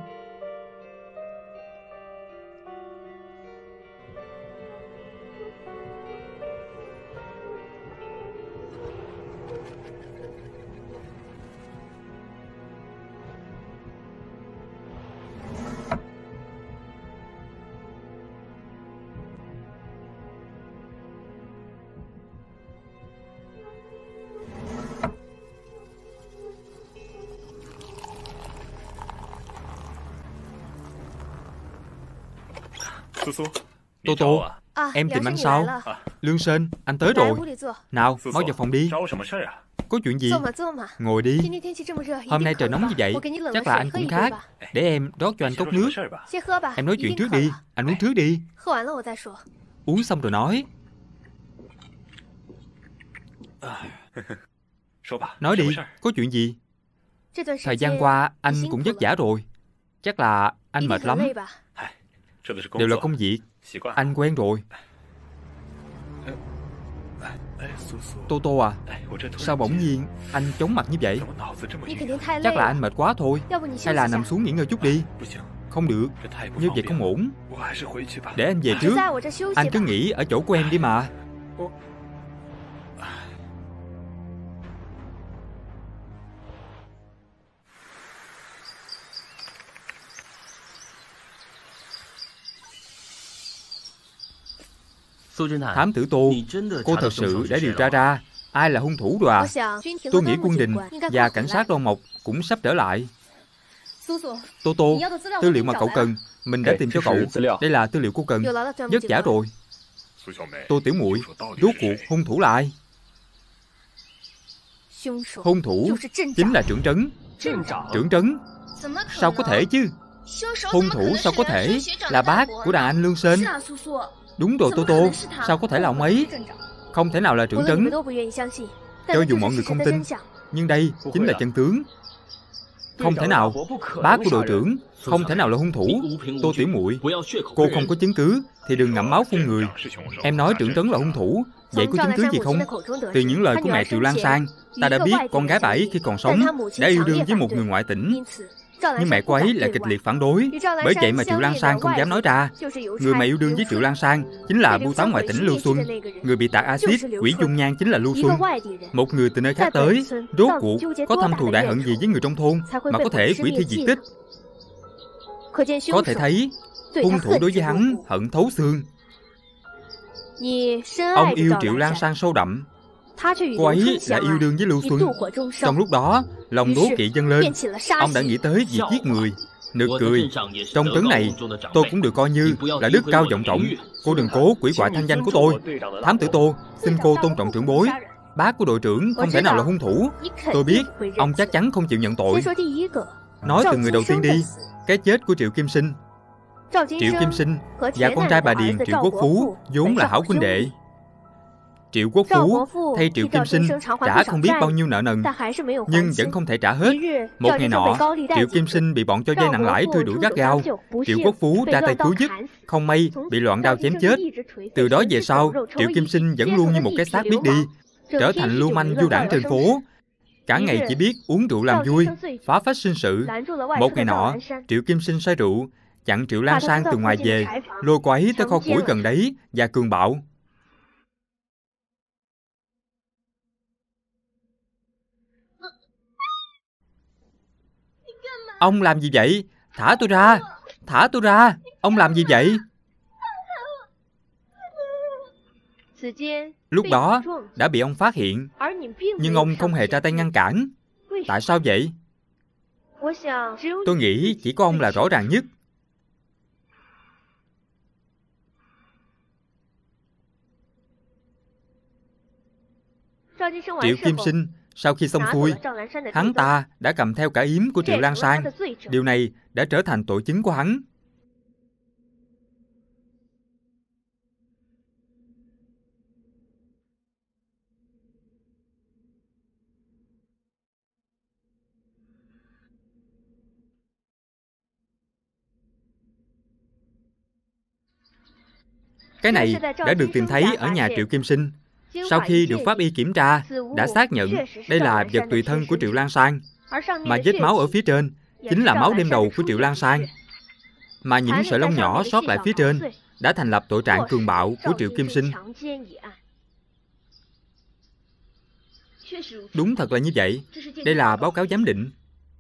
Tô Tô, em tìm anh sao? Lương Sơn, anh tới rồi. Nào, mau vào phòng đi. Có chuyện gì? Ngồi đi. Hôm nay trời nóng như vậy, chắc là anh cũng khát. Để em rót cho anh cốc nước. Em nói chuyện trước đi, anh uống trước đi. Uống xong rồi nói. Nói đi, có chuyện gì? Thời gian qua anh cũng vất vả rồi. Chắc là anh mệt lắm. Đều là công việc, anh quen rồi. Tô Tô à, sao bỗng nhiên anh chóng mặt như vậy? Chắc là anh mệt quá thôi. Hay là nằm xuống nghỉ ngơi chút đi. Không được, như vậy không ổn. Để anh về trước. Anh cứ nghỉ ở chỗ của em đi mà. Thám tử Tô, cô thật sự đã điều tra ra ai là hung thủ rồi à? Tôi nghĩ quân Đình và cảnh sát Đoan Mộc cũng sắp trở lại. Tô Tô, tư liệu mà cậu cần, mình đã tìm cho cậu. Đây là tư liệu cô cần. Vất vả rồi. Tô tiểu muội, rốt cuộc hung thủ là ai? Hung thủ chính là trưởng trấn. Trưởng trấn? Sao có thể chứ? Hung thủ sao có thể là bác của đàn anh Lương Sơn? Đúng rồi Tô Tô, sao có thể là ông ấy? Không thể nào là trưởng trấn. Cho dù mọi người không tin, nhưng đây chính là chân tướng. Không thể nào, bác của đội trưởng không thể nào là hung thủ. Tô tiểu muội, cô không có chứng cứ thì đừng ngậm máu phun người. Em nói trưởng trấn là hung thủ, vậy có chứng cứ gì không? Từ những lời của mẹ Triệu Lan Sang, ta đã biết con gái bà ấy khi còn sống đã yêu đương với một người ngoại tỉnh. Nhưng mẹ cô ấy lại kịch liệt phản đối. Bởi vậy mà Triệu Lan Sang không dám nói ra. Người mà yêu đương với Triệu Lan Sang chính là bưu tá ngoại tỉnh Lưu Xuân. Người bị tạt axit quỷ dung nhan chính là Lưu Xuân. Một người từ nơi khác tới, rốt cuộc có thâm thù đại hận gì với người trong thôn mà có thể quỷ thi diệt tích? Có thể thấy hung thủ đối với hắn hận thấu xương. Ông yêu Triệu Lan Sang sâu đậm, cô ấy lại yêu đương với Lưu Xuân. Trong lúc đó, lòng đố kỵ dâng lên, ông đã nghĩ tới việc giết người. Nực cười, trong trấn này tôi cũng được coi như là đức cao vọng trọng. Cô đừng cố quỷ hoại thanh danh của tôi. Thám tử Tô, xin cô tôn trọng trưởng bối. Bác của đội trưởng không thể nào là hung thủ. Tôi biết ông chắc chắn không chịu nhận tội. Nói từ người đầu tiên đi. Cái chết của Triệu Kim Sinh. Triệu Kim Sinh và con trai bà Điền Triệu Quốc Phú vốn là hảo huynh đệ. Triệu Quốc Phú thay Triệu Kim Sinh trả không biết bao nhiêu nợ nần, nhưng vẫn không thể trả hết. Một ngày nọ, Triệu Kim Sinh bị bọn cho vay nặng lãi truy đuổi gắt gao. Triệu Quốc Phú ra tay cứu giúp, không may bị loạn đao chém chết. Từ đó về sau, Triệu Kim Sinh vẫn luôn như một cái xác biết đi, trở thành lưu manh du đảng trên phố. Cả ngày chỉ biết uống rượu làm vui, phá phách sinh sự. Một ngày nọ, Triệu Kim Sinh say rượu, chặn Triệu Lan Sang từ ngoài về, lôi cô ấy tới kho củi gần đấy và cường bạo. Ông làm gì vậy? Thả tôi ra! Thả tôi ra! Ông làm gì vậy? Lúc đó đã bị ông phát hiện, nhưng ông không hề ra tay ngăn cản. Tại sao vậy? Tôi nghĩ chỉ có ông là rõ ràng nhất. Triệu Kim Sinh sau khi xong xuôi, hắn ta đã cầm theo cả yếm của Triệu Lan Sang. Điều này đã trở thành tội chứng của hắn. Cái này đã được tìm thấy ở nhà Triệu Kim Sinh. Sau khi được pháp y kiểm tra, đã xác nhận đây là vật tùy thân của Triệu Lan Sang. Mà vết máu ở phía trên chính là máu đêm đầu của Triệu Lan Sang. Mà những sợi lông nhỏ sót lại phía trên đã thành lập tội trạng cường bạo của Triệu Kim Sinh. Đúng thật là như vậy. Đây là báo cáo giám định.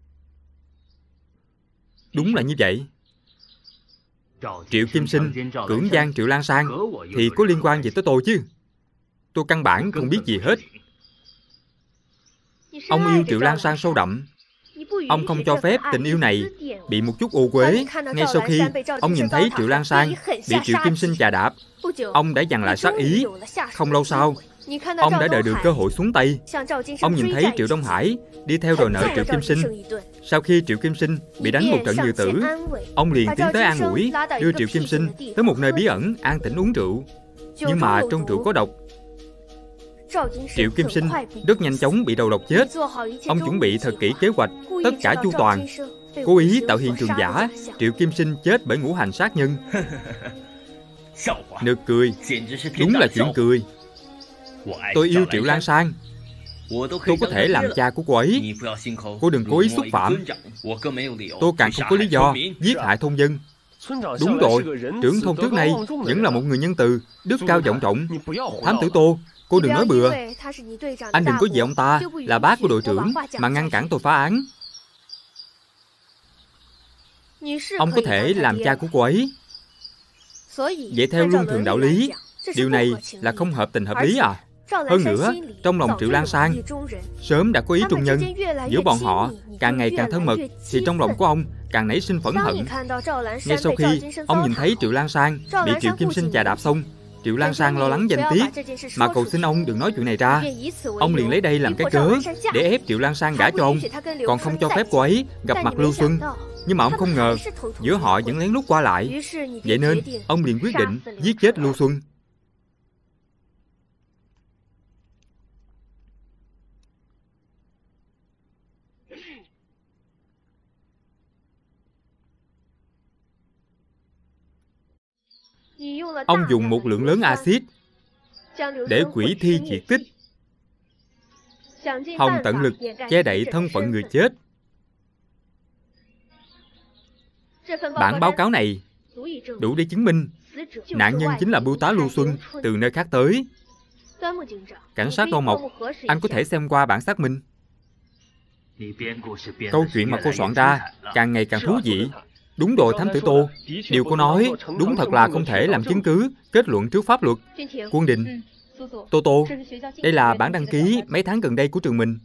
Đúng là như vậy. Triệu Kim Sinh cưỡng gian Triệu Lan Sang thì có liên quan gì tới tôi chứ? Tôi căn bản không biết gì hết. Ông yêu Triệu Lan Sang sâu đậm. Ông không cho phép tình yêu này bị một chút ô uế. Ngay sau khi ông nhìn thấy Triệu Lan Sang bị Triệu Kim Sinh chà đạp, ông đã dằn lại sát ý. Không lâu sau, ông đã đợi được cơ hội xuống tay. Ông nhìn thấy Triệu Đông Hải đi theo đòi nợ Triệu Kim Sinh. Sau khi Triệu Kim Sinh bị đánh một trận như tử, ông liền tiến tới an ủi, đưa Triệu Kim Sinh tới một nơi bí ẩn an tĩnh uống rượu. Nhưng mà trong rượu có độc. Triệu Kim Sinh rất nhanh chóng bị đầu độc chết. Ông chuẩn bị thật kỹ kế hoạch, tất cả chu toàn, cố ý tạo hiện trường giả Triệu Kim Sinh chết bởi ngũ hành sát nhân. Nực cười, đúng là chuyện cười. Tôi yêu Triệu Lan Sang, tôi có thể làm cha của cô ấy. Cô đừng cố ý xúc phạm. Tôi càng không có lý do giết hại thôn dân. Đúng rồi, trưởng thôn trước nay vẫn là một người nhân từ, đức cao vọng trọng. Thám tử Tô, cô đừng nói bừa. Anh đừng có vì ông ta là bác của đội trưởng mà ngăn cản tôi phá án. Ông có thể làm cha của cô ấy. Vậy theo luân thường đạo lý, điều này là không hợp tình hợp lý à? Hơn nữa, trong lòng Triệu Lan Sang sớm đã có ý trung nhân. Giữa bọn họ càng ngày càng thân mật, thì trong lòng của ông càng nảy sinh phẫn hận. Ngay sau khi ông nhìn thấy Triệu Lan Sang bị Triệu Kim Sinh chà đạp xong, Triệu Lan Sang lo lắng danh tiết mà cầu xin ông đừng nói chuyện này ra. Ông liền lấy đây làm cái cớ để ép Triệu Lan Sang gả cho ông, còn không cho phép cô ấy gặp mặt Lưu Xuân. Nhưng mà ông không ngờ giữa họ vẫn lén lút qua lại. Vậy nên ông liền quyết định giết chết Lưu Xuân. Ông dùng một lượng lớn axit để quỷ thi diệt tích, hòng tận lực che đậy thân phận người chết. Bản báo cáo này đủ để chứng minh nạn nhân chính là bưu tá Lưu Xuân từ nơi khác tới. Cảnh sát Đô Mộc, anh có thể xem qua bản xác minh. Câu chuyện mà cô soạn ra càng ngày càng thú vị. Đúng rồi, thám tử Tô, điều cô nói đúng thật là không thể làm chứng cứ kết luận trước pháp luật. Quân Đình, Tô Tô, đây là bản đăng ký mấy tháng gần đây của trường mình.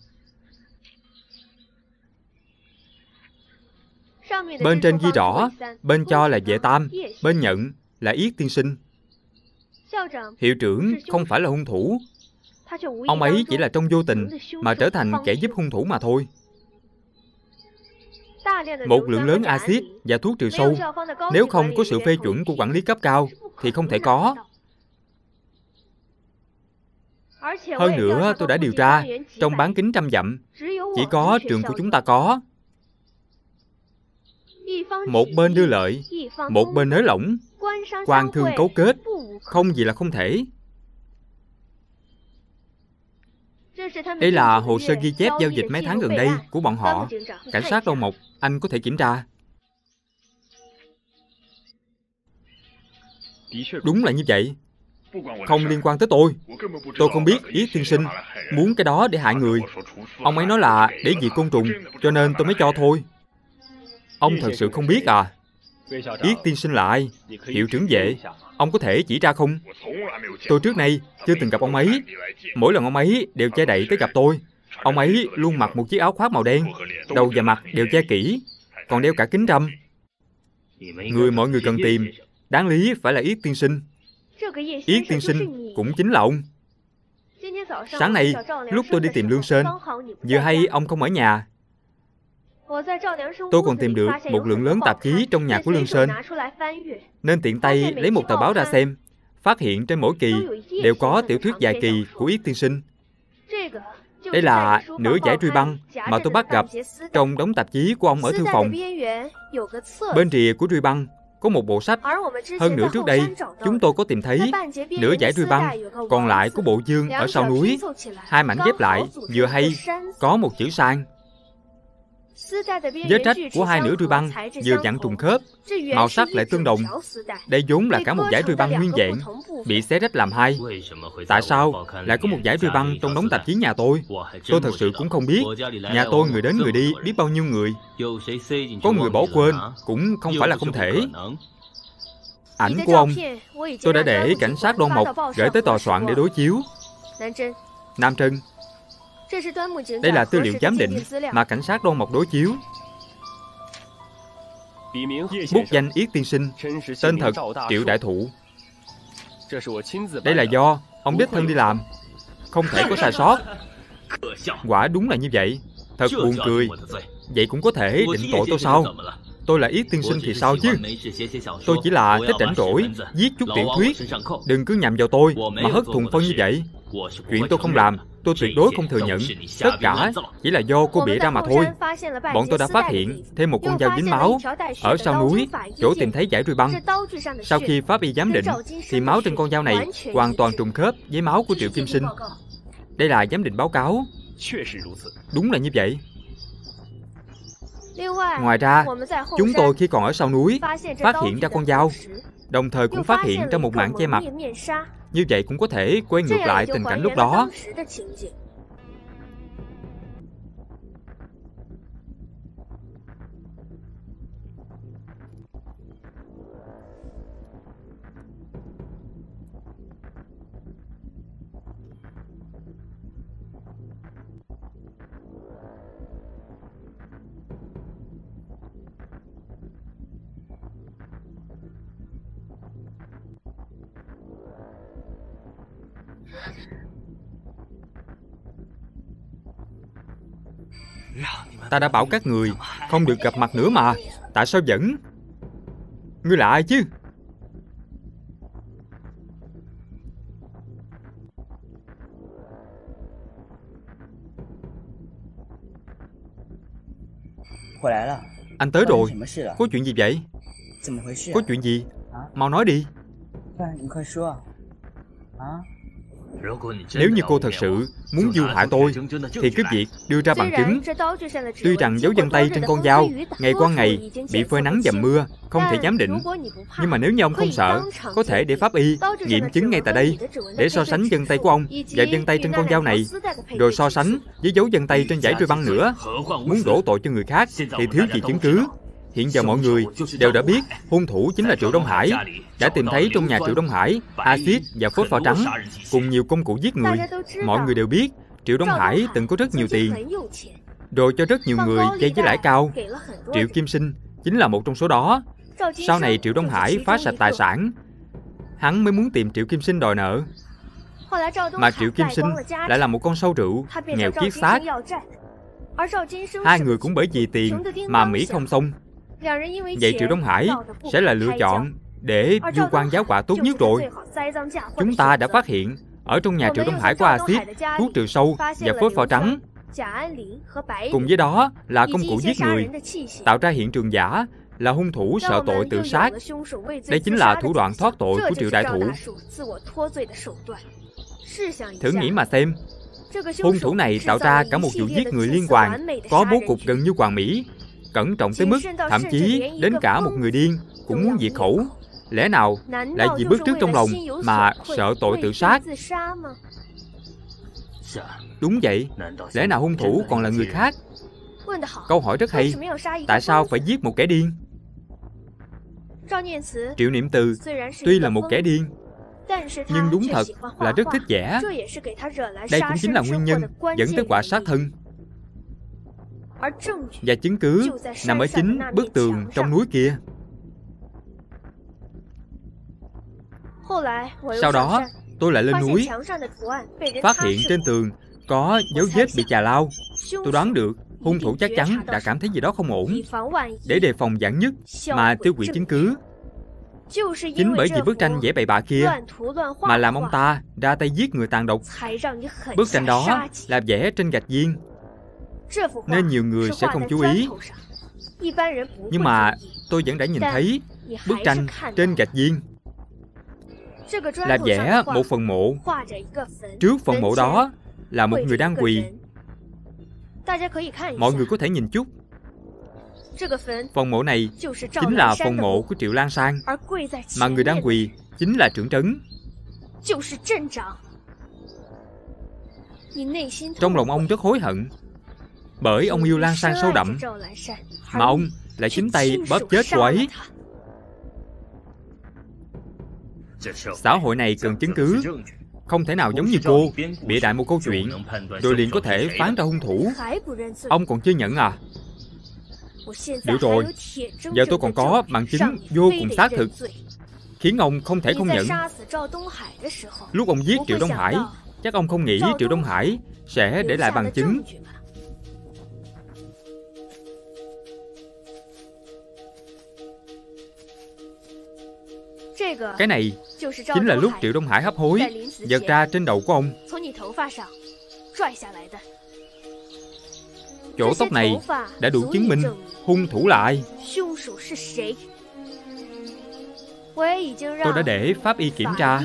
Bên trên ghi rõ, bên cho là Vệ Tam, bên nhận là Yết tiên sinh. Hiệu trưởng không phải là hung thủ. Ông ấy chỉ là trong vô tình mà trở thành kẻ giúp hung thủ mà thôi. Một lượng lớn axit và thuốc trừ sâu, nếu không có sự phê chuẩn của quản lý cấp cao thì không thể có. Hơn nữa, tôi đã điều tra, trong bán kính trăm dặm, chỉ có trường của chúng ta có. Một bên đưa lợi, một bên nới lỏng, quan thương cấu kết, không gì là không thể. Đây là hồ sơ ghi chép giao dịch mấy tháng gần đây của bọn họ. Cảnh sát Đô Mộc, anh có thể kiểm tra. Đúng là như vậy. Không liên quan tới tôi. Tôi không biết Yết tiên sinh muốn cái đó để hại người. Ông ấy nói là để diệt côn trùng, cho nên tôi mới cho thôi. Ông thật sự không biết à? Yết tiên sinh là ai? Hiệu trưởng Vệ, ông có thể chỉ ra không? Tôi trước nay chưa từng gặp ông ấy. Mỗi lần ông ấy đều che đậy tới gặp tôi. Ông ấy luôn mặc một chiếc áo khoác màu đen, đầu và mặt đều che kỹ, còn đeo cả kính râm. Người mọi người cần tìm đáng lý phải là Yết tiên sinh. Yết tiên sinh cũng chính là ông. Sáng nay lúc tôi đi tìm Lương Sơn, vừa hay ông không ở nhà. Tôi còn tìm được một lượng lớn tạp chí trong nhà của Lương Sơn, nên tiện tay lấy một tờ báo ra xem. Phát hiện trên mỗi kỳ đều có tiểu thuyết dài kỳ của Yết tiên sinh. Đây là nửa giải truy băng mà tôi bắt gặp trong đống tạp chí của ông ở thư phòng. Bên rìa của truy băng có một bộ sách. Hơn nữa trước đây chúng tôi có tìm thấy nửa giải truy băng còn lại của bộ dương ở sau núi. Hai mảnh ghép lại vừa hay có một chữ sang. Vết rách của hai nửa truy băng vừa vặn trùng khớp, màu sắc lại tương đồng. Đây vốn là cả một giải truy băng nguyên vẹn, bị xé rách làm hai. Tại sao lại có một giải truy băng trong đống tạp chí nhà tôi? Tôi thật sự cũng không biết. Nhà tôi người đến người đi biết bao nhiêu người. Có người bỏ quên cũng không phải là không thể. Ảnh của ông tôi đã để cảnh sát Đô Mộc gửi tới tòa soạn để đối chiếu. Nam Trân, đây là tư liệu giám định mà cảnh sát Đô Mộc đối chiếu. Bút danh Yết tiên sinh, tên thật Triệu Đại Thụ. Đây là do ông đích thân đi làm, không thể có sai sót. Quả đúng là như vậy. Thật buồn cười. Vậy cũng có thể định tội tôi sao? Tôi là Yết tiên sinh thì sao chứ? Tôi chỉ là thích rảnh rỗi viết chút tiểu thuyết. Đừng cứ nhằm vào tôi mà hất thùng phân như vậy. Chuyện tôi không làm, tôi tuyệt đối không thừa nhận. Tất cả chỉ là do cô bịa ra mà thôi. Bọn tôi đã phát hiện thêm một con dao dính máu ở sau núi, chỗ tìm thấy dải ruy băng. Sau khi pháp y giám định thì máu trên con dao này hoàn toàn trùng khớp với máu của Triệu Kim Sinh. Đây là giám định báo cáo. Đúng là như vậy. Ngoài ra, chúng tôi khi còn ở sau núi phát hiện ra con dao, đồng thời cũng phát hiện ra một mảng che mặt. Như vậy cũng có thể quay ngược lại tình cảnh lúc đó. Ta đã bảo các người không được gặp mặt nữa mà. Tại sao vẫn? Ngươi là ai chứ? Anh tới rồi. Có chuyện gì vậy? Có chuyện gì? Mau nói đi. Nếu như cô thật sự muốn mưu hại tôi thì cứ việc đưa ra bằng chứng. Tuy rằng dấu vân tay trên con dao ngày qua ngày bị phơi nắng dầm mưa, không thể giám định, nhưng mà nếu như ông không sợ, có thể để pháp y nghiệm chứng ngay tại đây, để so sánh vân tay của ông và vân tay trên con dao này, rồi so sánh với dấu vân tay trên dải ruy băng nữa. Muốn đổ tội cho người khác thì thiếu gì chứng cứ. Hiện giờ mọi người đều đã biết hung thủ chính là Triệu Đông Hải. Đã tìm thấy trong nhà Triệu Đông Hải axit và phốt pho trắng cùng nhiều công cụ giết người. Mọi người đều biết Triệu Đông Hải từng có rất nhiều tiền, rồi cho rất nhiều người vay với lãi cao. Triệu Kim Sinh chính là một trong số đó. Sau này Triệu Đông Hải phá sạch tài sản, hắn mới muốn tìm Triệu Kim Sinh đòi nợ. Mà Triệu Kim Sinh lại là một con sâu rượu, nghèo kiết xác. Hai người cũng bởi vì tiền mà Mỹ không xong. Vậy Triệu Đông Hải sẽ là lựa chọn để vu quan giáo họa tốt nhất rồi. Chúng ta đã phát hiện ở trong nhà Triệu Đông Hải có axit, thuốc trừ sâu và phốt pho trắng. Cùng với đó là công cụ giết người. Tạo ra hiện trường giả là hung thủ sợ tội tự sát. Đây chính là thủ đoạn thoát tội của Triệu Đại Thụ. Thử nghĩ mà xem, hung thủ này tạo ra cả một vụ giết người liên hoàn, có bố cục gần như hoàn mỹ, cẩn trọng tới mức thậm chí đến cả một người điên cũng muốn diệt khẩu. Lẽ nào lại vì bức trước trong lòng mà sợ tội tự sát? Đúng vậy. Lẽ nào hung thủ còn là người khác? Câu hỏi rất hay. Tại sao phải giết một kẻ điên? Triệu Niệm Từ tuy là một kẻ điên, nhưng đúng thật là rất thích vẽ. Đây cũng chính là nguyên nhân dẫn tới quả sát thân. Và chứng cứ nằm ở chính bức tường trong núi kia. Sau đó tôi lại lên núi, phát hiện trên tường có dấu vết bị chà lau. Tôi đoán được hung thủ chắc chắn đã cảm thấy gì đó không ổn. Để đề phòng vạn nhất mà tiêu hủy chứng cứ. Chính bởi vì bức tranh vẽ bậy bạ kia mà làm ông ta ra tay giết người tàn độc. Bức tranh đó là vẽ trên gạch viên, nên nhiều người sẽ không chú ý. Nhưng mà tôi vẫn đã nhìn thấy bức tranh trên gạch viên là vẽ một phần mộ. Trước phần mộ đó là một người đang quỳ. Mọi người có thể nhìn chút. Phần mộ này chính là phần mộ của Triệu Lan Sang, mà người đang quỳ chính là trưởng trấn. Trong lòng ông rất hối hận, bởi ông yêu Lan Sang sâu đậm, mà ông lại chính tay bóp chết cô ấy. Xã hội này cần chứng cứ, không thể nào giống như cô bịa đại một câu chuyện rồi liền có thể phán ra hung thủ. Ông còn chưa nhận à? Được rồi, giờ tôi còn có bằng chứng vô cùng xác thực, khiến ông không thể không nhận. Lúc ông giết Triệu Đông Hải, chắc ông không nghĩ Triệu Đông Hải sẽ để lại bằng chứng. Cái này chính là lúc Triệu Đông Hải hấp hối giật ra trên đầu của ông. Chỗ tóc này đã đủ chứng minh hung thủ là ai. Tôi đã để pháp y kiểm tra.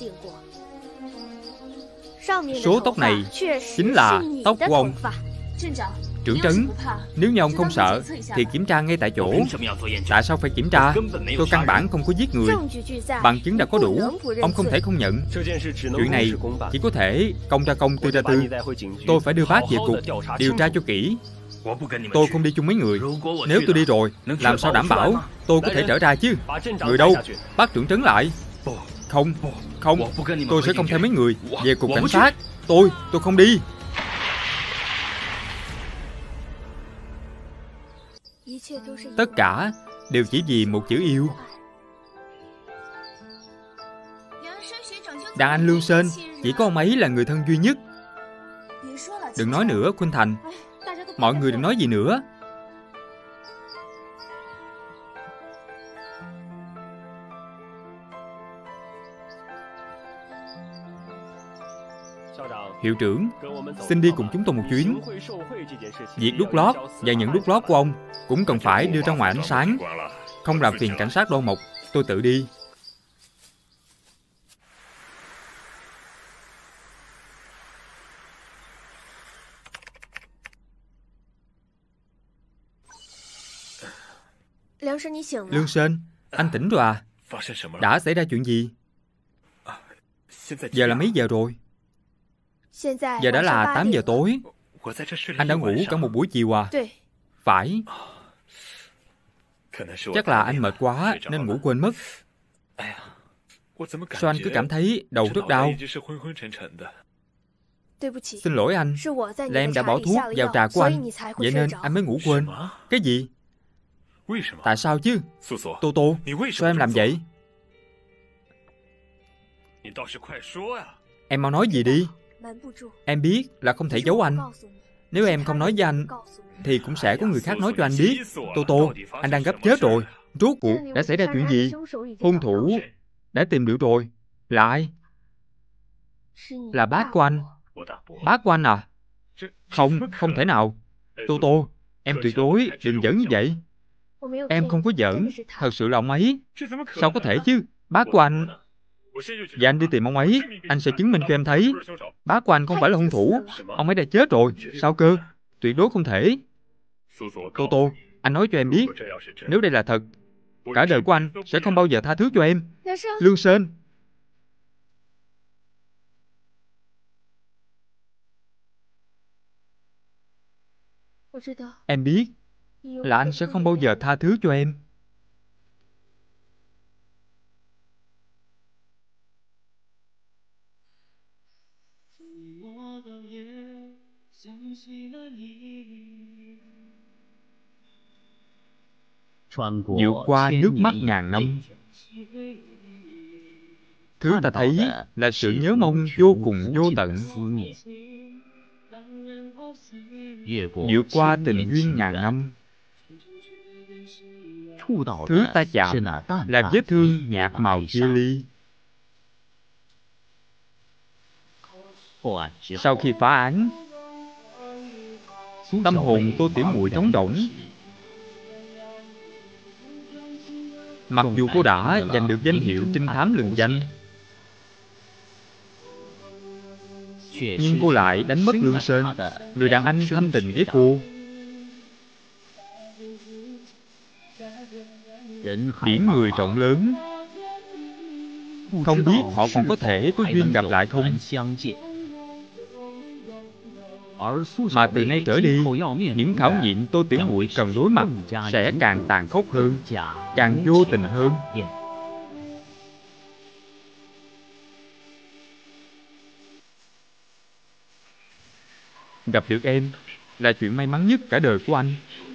Số tóc này chính là tóc của ông. Trưởng trấn, nếu như ông không sợ thì kiểm tra ngay tại chỗ. Tại sao phải kiểm tra? Tôi căn bản không có giết người. Bằng chứng đã có đủ, ông không thể không nhận. Chuyện này chỉ có thể công ra công, tư ra tư. Tôi phải đưa bác về cục điều tra cho kỹ. Tôi không đi chung mấy người. Nếu tôi đi rồi, làm sao đảm bảo tôi có thể trở ra chứ? Người đâu? Bắt trưởng trấn lại. Không, không, tôi sẽ không theo mấy người về cục cảnh sát. Tôi, tôi không đi. Tất cả đều chỉ vì một chữ yêu. Đàn anh Lương Sên, chỉ có ông ấy là người thân duy nhất. Đừng nói nữa, Khuynh Thành. Mọi người đừng nói gì nữa. Hiệu trưởng, xin đi cùng chúng tôi một chuyến. Việc đút lót và nhận đút lót của ông cũng cần phải đưa ra ngoài ánh sáng. Không làm phiền cảnh sát Đô Mộc, tôi tự đi. Lương Sên, anh tỉnh rồi à? Đã xảy ra chuyện gì? Giờ là mấy giờ rồi? Giờ đã là tám giờ tối. Anh đã ngủ cả một buổi chiều à? Phải. Chắc là anh mệt quá nên ngủ quên mất. Sao anh cứ cảm thấy đầu rất đau? Xin lỗi anh, là em đã bỏ thuốc vào trà của anh, vậy nên anh mới ngủ quên. Cái gì? Tại sao chứ? Tô Tô, sao em làm vậy? Em mau nói gì đi. Em biết là không thể giấu anh. Nếu em không nói với anh thì cũng sẽ có người khác nói cho anh biết. Tô Tô, anh đang gấp chết rồi. Rốt cuộc đã xảy ra chuyện gì? Hung thủ đã tìm được rồi. Là ai? Là bác của anh. Bác của anh à? Không, không thể nào. Tô Tô, em tuyệt đối đừng giỡn như vậy. Em không có giỡn, thật sự là ông ấy. Sao có thể chứ? Bác của anh. Và anh đi tìm ông ấy, anh sẽ chứng minh cho em thấy. Bác của anh không phải là hung thủ. Ông ấy đã chết rồi. Sao cơ? Tuyệt đối không thể. Tô Tô, anh nói cho em biết, nếu đây là thật, cả đời của anh sẽ không bao giờ tha thứ cho em. Lương Sên. Em biết là anh sẽ không bao giờ tha thứ cho em. Vượt qua nước mắt ngàn năm. Thứ ta thấy là sự nhớ mong vô cùng vô tận. Vượt qua tình duyên ngàn năm. Thứ ta chạm là vết thương nhạt màu chia ly. Sau khi phá án, tâm hồn Tô Tiểu Muội trống rỗng. Mặc dù cô đã giành được danh hiệu trinh thám lừng danh, nhưng cô lại đánh mất Lương Sên, người đàn anh thâm tình với cô. Biển người rộng lớn, không biết họ còn có thể có duyên gặp lại không. Mà từ nay trở đi, những khảo nghiệm Tô Tiểu Muội cần đối mặt sẽ càng tàn khốc hơn, càng vô tình hơn. Gặp được em là chuyện may mắn nhất cả đời của anh.